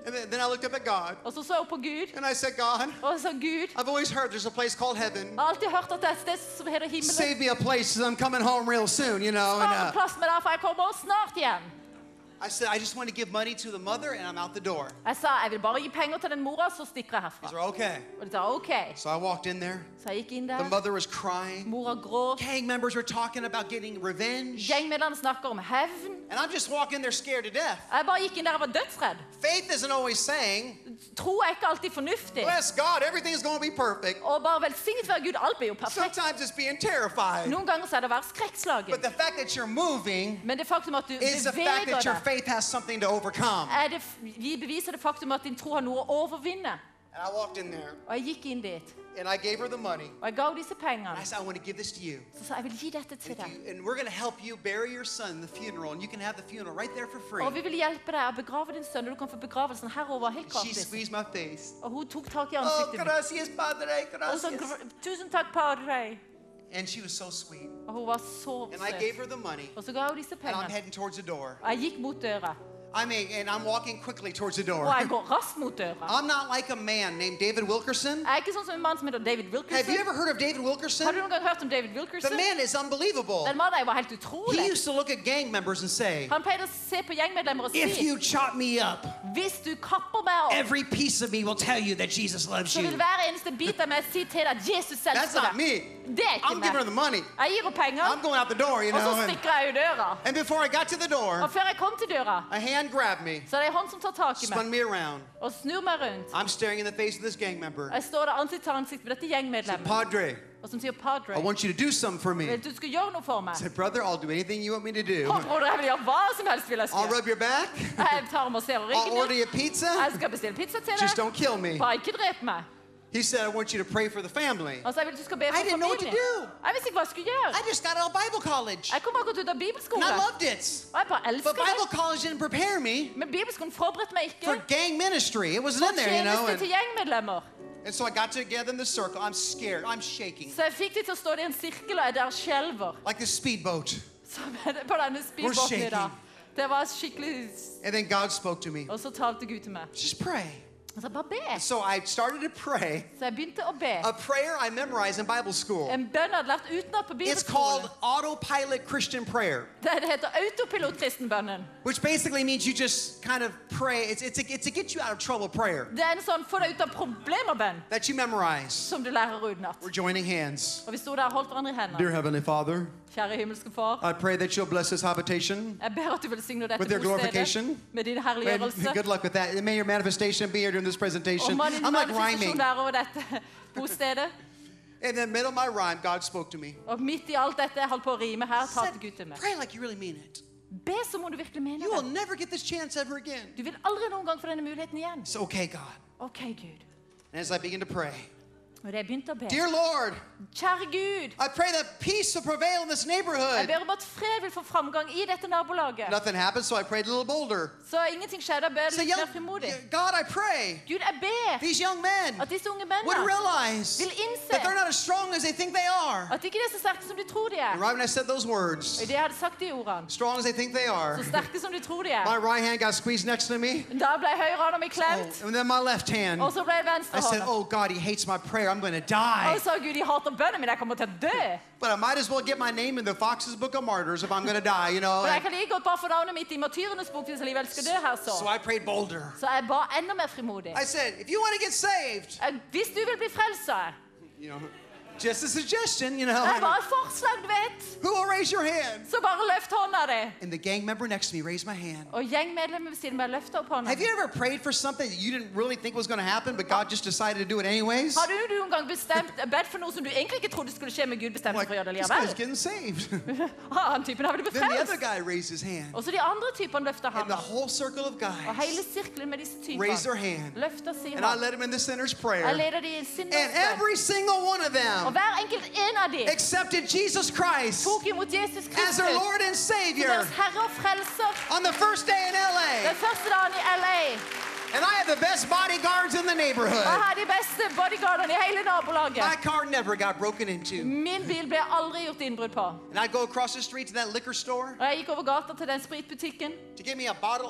And then I looked up at God. Og så jeg på Gud, And I said, God, og sa Gud, I've always heard there's a place called heaven. jeg har alltid hørt at det er et sted som heter himmelen. Save me a place 'cause I'm coming home real soon, you know. Spar en And plass med deg, for jeg kommer snart igjen. I said, I just want to give money to the mother and I'm out the door. Jeg sa, jeg vil bare gi penger til den mora, så stikker jeg He herfra. said, okay. Og de sa, ok. So I walked in there. Så jeg gikk inn The der, mother was crying. mora gråt, Gang members were talking about getting revenge. gjengmedlemmene snakker om hevn. And I'm just walking there scared to death. Jeg bare gikk inn der og var dødsredd. Faith isn't always saying, Tro er ikke alltid fornuftig. bless God, everything's going to be perfect. Og bare velsignet være Gud, alt blir jo perfekt. Sometimes it's being terrified. Noen ganger så er det å være skrekkslagen. But the fact that you're moving Men det faktum at du is the fact beveger that your deg, faith has something to overcome. vi beviser det faktum at din tro har noe å overvinne. And I walked in there Og jeg gikk inn dit, and I gave her the money. og jeg gav disse And pengene. I said, I want to give this to you. Så sa jeg, jeg vil gi dette til deg. And we're going to help you bury your son in the funeral, and you can have the funeral right there for free. Og vi vil hjelpe deg å begrave din sønn, og du kan få begravelsen herover helt She gratis. squeezed my face. Og hun tok tak i Oh, ansiktet mitt. gracias, padre, Og så, gracias. tusen takk, padre. And she was so sweet. Og hun var så And I gave søt. her the money, Og så ga hun disse and I'm pengene. heading towards the door. Og jeg gikk mot døra. And I'm walking quickly towards the door. Og jeg går raskt mot døra. I'm not like a man named David Wilkerson. Jeg er ikke sånn som en mann som heter David Have you Wilkerson. ever heard of David Wilkerson? Har du noen gang hørt om David The Wilkerson? man is unbelievable. Den mannen var helt He utrolig. used to look at gang members and say, Han pleide å se på gjengmedlemmer og if si, you chop me up, hvis du kapper meg opp, every piece of me will tell you that Jesus loves så vil you. hver eneste bit av meg si til deg at Jesus That's elsker not deg. me. Det er ikke I'm giving her meg. the money. Jeg gir henne penger, I'm going out the door, you og så know. stikker jeg ut døra. And before I got to the door, Og før jeg kom til døra, a hand grabbed me, så er det en hånd som tar tak i spun meg me around. og snur meg rundt. I'm staring in the face of this gang member. Jeg står der ansikt til ansikt med dette gjengmedlemmet, Padre, og som sier, I Padre, want you to do something for me. vil du skal gjøre noe for meg? I said, brother, I'll do anything you want me to do. Å, broder, jeg vil gjøre hva som helst vil jeg I'll skal. rub your back. Jeg tar og masserer I'll ryggen order din. you pizza. Jeg skal bestille pizza til Just deg. don't kill me. Bare ikke drep meg. He said, I want you to pray for the family. Altså, jeg vil du skal be I for didn't know what to familien. do. Jeg visste ikke hva jeg skulle gjøre. I just got out of Bible college. Jeg kom akkurat ut av And bibelskolen, I loved it. og jeg bare But elsker Bible det. college didn't prepare me Men bibelskolen forberedte meg for ikke gang ministry. It wasn't for in there, you know. tjeneste til gjengmedlemmer. And so I got together in the circle. I'm scared. I'm shaking. Så jeg fikk de til å stå der i en sirkel, og jeg der skjelver. Like this speedboat. Som er det på denne speedbåten i dag. shaking. Det var skikkelig... And then God spoke to me. Og så talte Gud til meg. Just pray. Og så bare be. So I started to pray Så jeg begynte å be. a prayer I memorized in Bible school. En bønn jeg hadde lært utenat på It's called bibelskolen. autopilot Christian prayer, Det heter autopilot-kristenbønnen. which basically means you just kind of pray. It's a get you out of trouble prayer Det er en sånn få deg ut av problemer-bønn that you memorize. som du lærer utenat. We're joining hands. Og vi sto der og holdt hverandre i Dear hendene. Heavenly Father, Kjære himmelske far, I pray that you'll bless this habitation. jeg ber at du velsigner dette With their bostedet glorification. med din And herliggjørelse. good luck with that. And may your manifestation be here during this Og presentation. må din I'm like manifestasjon rhyming. være over dette bostedet. In the middle of my rhyme, God spoke to me. Og midt i alt dette jeg holdt på å rime her, Said, talte Gud til meg. pray like you really mean it. Be så må du virkelig mene You will det. never get this chance ever again. Du vil aldri noen gang få denne muligheten igjen. It's okay, God. Ok, Gud. And as I begin to pray, Og det jeg begynte å be. dear Lord, Kjære Gud, I pray that peace will prevail in this jeg neighborhood. ber om at fred vil få framgang i dette nabolaget. Nothing happened, so I prayed a little bolder. Så ingenting skjedde, jeg ber So litt mer frimodig. God, I pray Gud, jeg ber these young men at disse unge would mennene realize vil innse that they're not as strong as they think they are. at de ikke er så sterke som de tror de er. And right when I said those words, Og i det jeg hadde sagt de ordene, strong as they think they are, så sterke som de tror de my er, right hand got squeezed next to me. da ble høyre hånda mi Oh, klemt, and then my left hand. og så ble venstre I said, hånda. oh God, he hates my prayer. I'm going to die. Og så sa Gud, de hater bønnen min, jeg kommer til å dø. But I might as well get my name in the Fox's Book of Martyrs if I'm going to die, you know. Men jeg kan like godt bare få navnet mitt i martyrenes bok hvis jeg alligevel skal dø her So så. I prayed bolder. Så jeg ba enda mer frimodig. I said, if you want to get saved, Hvis du vil bli frelst, sa jeg. you know, just a suggestion, you Det know. var et forslag, du vet. Who will raise your hand? Så bare løft hånda di. And the gang member next to me raised my hand. Og gjengmedlemmet ved siden meg løftet opp hånda. Have you ever prayed for something that you didn't really think was going to happen, but God just decided to do it anyways? Har du noen gang bedt for noe som du egentlig ikke trodde skulle skje, men Gud bestemte Like, for å gjøre det this guy's likevel? getting saved. Han typen har blitt Then the other befrelst. guy raised his hand. Og så de andre typene løftet And the ham. whole circle of Og hele guys sirkelen med disse raised their typene hand. løftet sin And I hånd. led them in the sinner's Jeg prayer. leder de i sin And nåde. every single one of Og them hver enkelt en av de accepted Jesus Christ tok imot Jesus as Kristus, their Lord and Savior deres herre og frelser, on the first day in LA. den første dagen i LA. And I had the best bodyguards in the Og neighborhood. jeg har de beste bodyguardene i hele nabolaget. My car never got broken into. Min bil ble aldri gjort innbrudd på. And I'd go across the street to that liquor store Og jeg gikk over gata til den spritbutikken to get me a bottle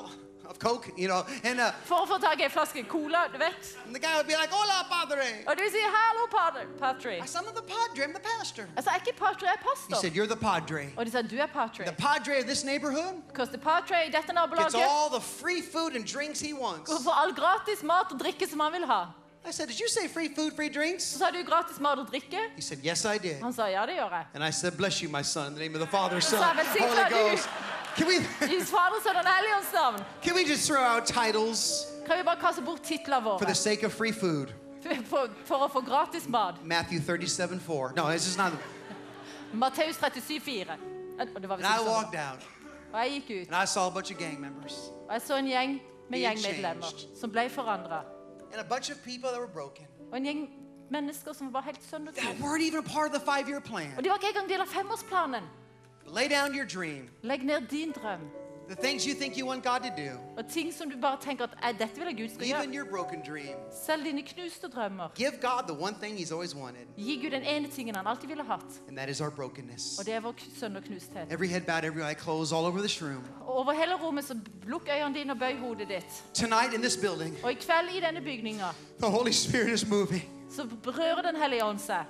of Coke, you know, and For å få tak i en flaske cola, du vet. the guy would be like, "Hola, padre." Og du sier, hallo, Patri. I said, "I'm not the padre, I'm the pastor." Jeg sa, er ikke Patri, jeg er He pastor. said, "You're the padre. Og de sa, du er Patri. The padre of this neighborhood Because the Patri i dette gets nabolaget all the free food and drinks he wants." går for all gratis mat og drikke som han vil ha. I said, "Did you say free food, free drinks?" Så sa du gratis mat og drikke? He said, "Yes, I did." Han sa, ja, det gjør jeg. And I said, "Bless you, my son, in the name of the Father, Son, Så jeg velsigner Holy du. Ghost." Can we I Fader, Sønn og Helligånds navn. can we just throw out titles Kan vi bare kaste bort titler for the våre sake of free food? for å få gratis mat? Matthew 37:4. No, this is not. Matteus 37,4. Og det var And visst I ikke sånn. walked out Og jeg gikk ut, and I saw a bunch of gang members og jeg så en gjeng med Being gjengmedlemmer changed. som ble forandret. and a bunch of people that were broken Og en gjeng mennesker som var helt that sønderknust. weren't even a part of the 5-year plan. Og de var ikke engang del av femårsplanen. Lay down your dream, Legg ned din drøm. the things you think you want God to do, Og ting som du bare tenker at dette vil jeg Gud skal even gjøre. your broken dream. Selv dine knuste drømmer. Give God the one thing He's always wanted, Gi Gud den ene tingen han alltid ville hatt. and that is our brokenness. Og det er vår sønderknusthet. Every head bowed, every eye closed, all over this room. Og over hele rommet så lukk øynene dine og bøy hodet ditt. Tonight in this building, Og i kveld i denne bygninga the Holy Spirit is moving. så berører Den hellige ånd seg.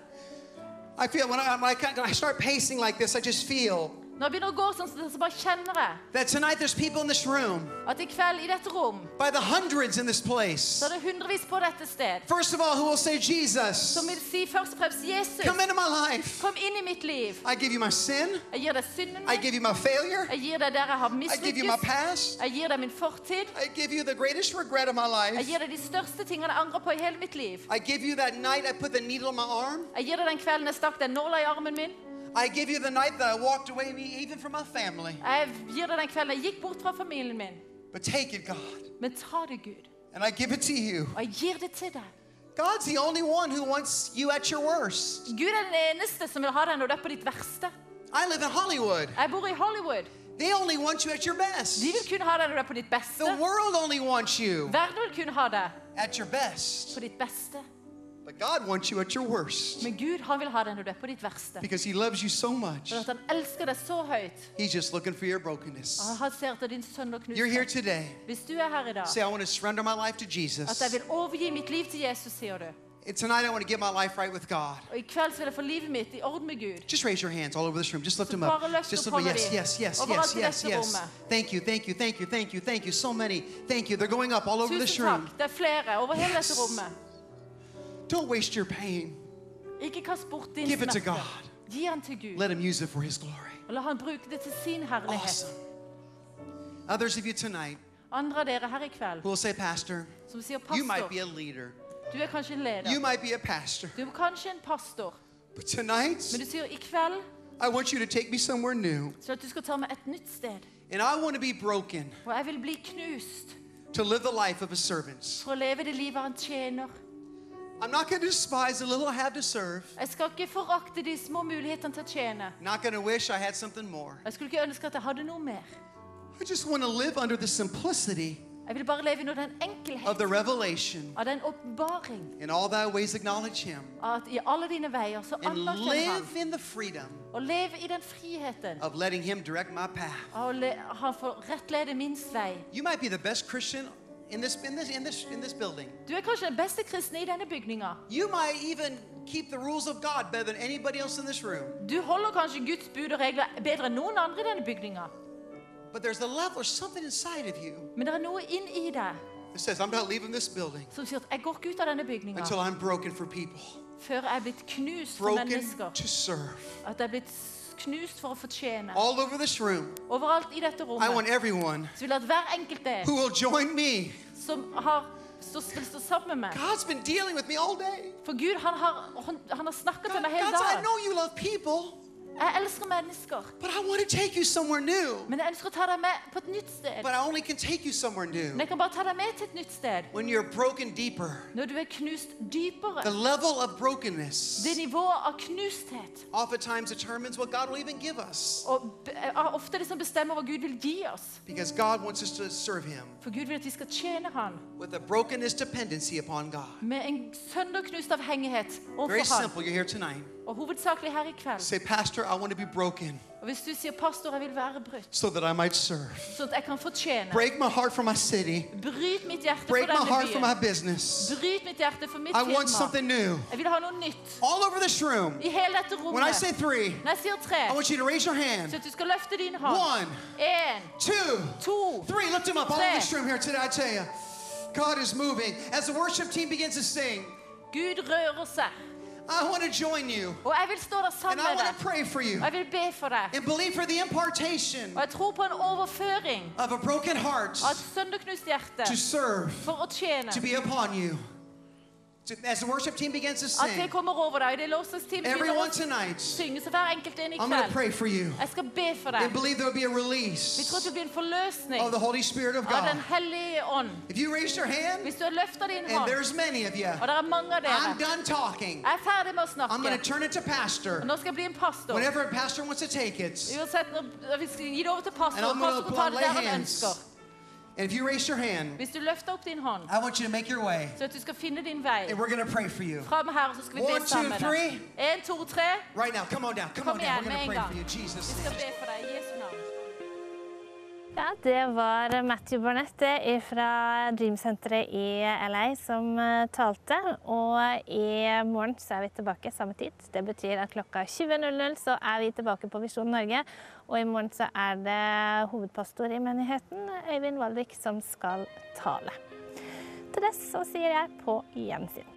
I feel when I start pacing like this, I just feel Når jeg begynner å gå sånn, så bare kjenner jeg that tonight there's people in this room, at i kveld i dette rom by the hundreds in this place. så er det hundrevis på dette sted First of all, who will say, Jesus, som vil si først og fremst Jesus, come into my life. kom inn i mitt liv. I give you my sin. Jeg gir deg synden I min. give you my failure. Jeg gir deg der jeg har I give you my mislykkes. past. Jeg gir deg min fortid. I give you the greatest regret of my Jeg life. gir deg de største tingene jeg angrer på i hele mitt liv. I give you that night I put the needle in my arm. Jeg gir deg den kvelden jeg stakk den nåla i armen min. I give you the night that I walked away even from my family. Jeg gir deg den kvelden jeg gikk bort fra familien min. But take it, God, Men ta det, Gud. and I give it to you. Og jeg gir det til deg. God's the only one who wants you at your worst. Gud er den eneste som vil ha deg når du er på ditt verste. I live in Hollywood. Jeg bor i Hollywood. They only want you at your best. De vil kunne ha deg når du er på ditt beste. The world only wants you Verden vil kunne ha deg at your best. på ditt beste. But God wants you at your worst Men Gud, han vil ha deg når du er på ditt verste. because He loves you so much. For at han elsker deg så høyt. He's just looking for your brokenness. Og han ser etter din sønn og You're here knust. today. Hvis du er her i dag, Say, I want to surrender my life to at Jesus. jeg vil overgi mitt liv til Jesus, sier du. And tonight I want to get my life right with God. Og i kveld så vil jeg få livet mitt i orden med Gud. Just raise your hands all over this room. Just lift Så them up. bare løft Just opp lift them. hånda Yes, di. yes, yes, Overalt yes, i yes, dette yes. rommet. Thank you, thank you, thank you, thank you, thank you. So many. Thank you. They're going up all over this Tusen room. takk. Det er flere over hele Yes. dette rommet. Don't waste your pain. Ikke kast bort din Give it to smerte. God. Gi han til Gud. Let Him use it for His glory. Og la han bruke det til sin herlighet. Awesome. Others of you tonight Andre av dere her i kveld who will say, Pastor, som sier you might be pastor, a leader. du er kanskje en leder. You might be a pastor. Du er kanskje en pastor. But tonight, Men du sier i kveld I want you to take me somewhere new. så at du skal ta meg et nytt sted. And I want to be broken Og jeg vil bli knust to live the life of a servant. for å leve det livet han tjener. I'm not going to despise the little I have to serve. Jeg skal ikke forakte de små mulighetene til å tjene. Not going to wish I had something more. Jeg skulle ikke ønske at jeg hadde noe mer. I just want to live under the simplicity Jeg vil bare leve under den of enkelhet the revelation. av den åpenbaring. In all thy ways acknowledge Him. At i alle dine veier så And anerkjenn live han. in the freedom Og leve i den friheten. of letting Him direct my path. Av å han får rettlede min vei. You might be the best Christian in this building. Du er kanskje den beste kristne i denne bygninga. You might even keep the rules of God better than anybody else in this room. Du holder kanskje Guds bud og regler bedre enn noen andre i denne bygninga. But there's a level or something inside of you Men det er noe inn i deg that says, I'm not leaving this building som sier at jeg går ikke ut av denne bygninga until I'm broken for people. før jeg er blitt knust for Broken mennesker. to serve. At jeg er blitt knust for å fortjene. All over this room, Overalt i dette I want rommet everyone så vil jeg at hver enkelt del who will join me. som vil stå sammen med meg. God's been dealing with me all day. For Gud, han har snakket til meg hele God, I dagen. know you love people, Jeg elsker mennesker, but I want to take you somewhere new. men jeg ønsker å ta deg med på et nytt sted. But I only can take you somewhere Men new jeg kan bare ta deg med til et nytt sted. when you're broken deeper. Når du er knust The dypere. level of brokenness Det nivået av knusthet. oftentimes determines what God will even give us. Og ofte det som bestemmer hva Gud vil gi oss. Because God wants us to serve Him For Gud vil at vi skal tjene han with a brokenness dependency upon God. med en sønderknust avhengighet Very overfor han. simple. You're here tonight. Og hovedsakelig her i kveld. say, Pastor, I want to be broken Og hvis du sier, pastor, jeg vil være brutt, so that I might serve. så at jeg kan fortjene. Break my heart for my city. Bryt mitt hjerte for Break my denne heart for my byen. business. Bryt mitt hjerte for mitt I want firma. something new. Jeg vil ha noe nytt. All over this room. I hele dette When I rommet. say 3, Når jeg sier 3, I want you to raise your hand. så at du skal løfte din hånd. 1, 1, 2, 2, 3. Lift them up all over Tre. this room here today, I tell you. God is moving. As the worship team begins to sing, Gud rører seg. I want to join you. Og jeg vil stå der And sammen I med want deg. to pray for you. Og jeg vil be for deg. And believe for the impartation Og jeg tror på en overføring of a broken heart av et sønderknust hjerte to serve, for å tjene. to be upon you. As the worship team begins to At det sing, kommer over deg. Det lovsangsteam begynner everyone å tonight, synge, så hver enkelt en i I'm going to kveld. pray for you. Jeg skal be for And deg. believe there will be a Vi release tror det blir en forløsning of the Holy Spirit of av Den God. hellige ånd. If you raise your hand, Hvis du har løftet din and hånd, there's many of you, og det er mange av I'm dere, done talking. jeg er ferdig med å I'm going to snakke. turn it to pastor. Og nå skal jeg bli en pastor. Whenever a pastor wants to take it. Uansett, når vi skal gi det over til pastor, And I'm gonna pastor får ta det lay der han hands. ønsker. And if you raise your hand, Hvis du løfter opp din hånd, I want you to make your way. så at du skal finne din vei And we're going to pray for you. frem her, så skal vi 1, be 2, sammen med 3. deg. 1, 2, 3. Right now, come on down. Come Kom on down. We're igjen med going to en pray gang. for you. Vi Jesus' skal name. be for deg i Jesu navn. Ja, det var Matthew Barnett fra Dreamcenteret i LA som talte, og i morgen så er vi tilbake samme tid. Det betyr at klokka 20.00 så er vi tilbake på Visjon Norge, og i morgen så er det hovedpastor i menigheten, Øyvind Valvik, som skal tale. Til det så sier jeg på gjensyn.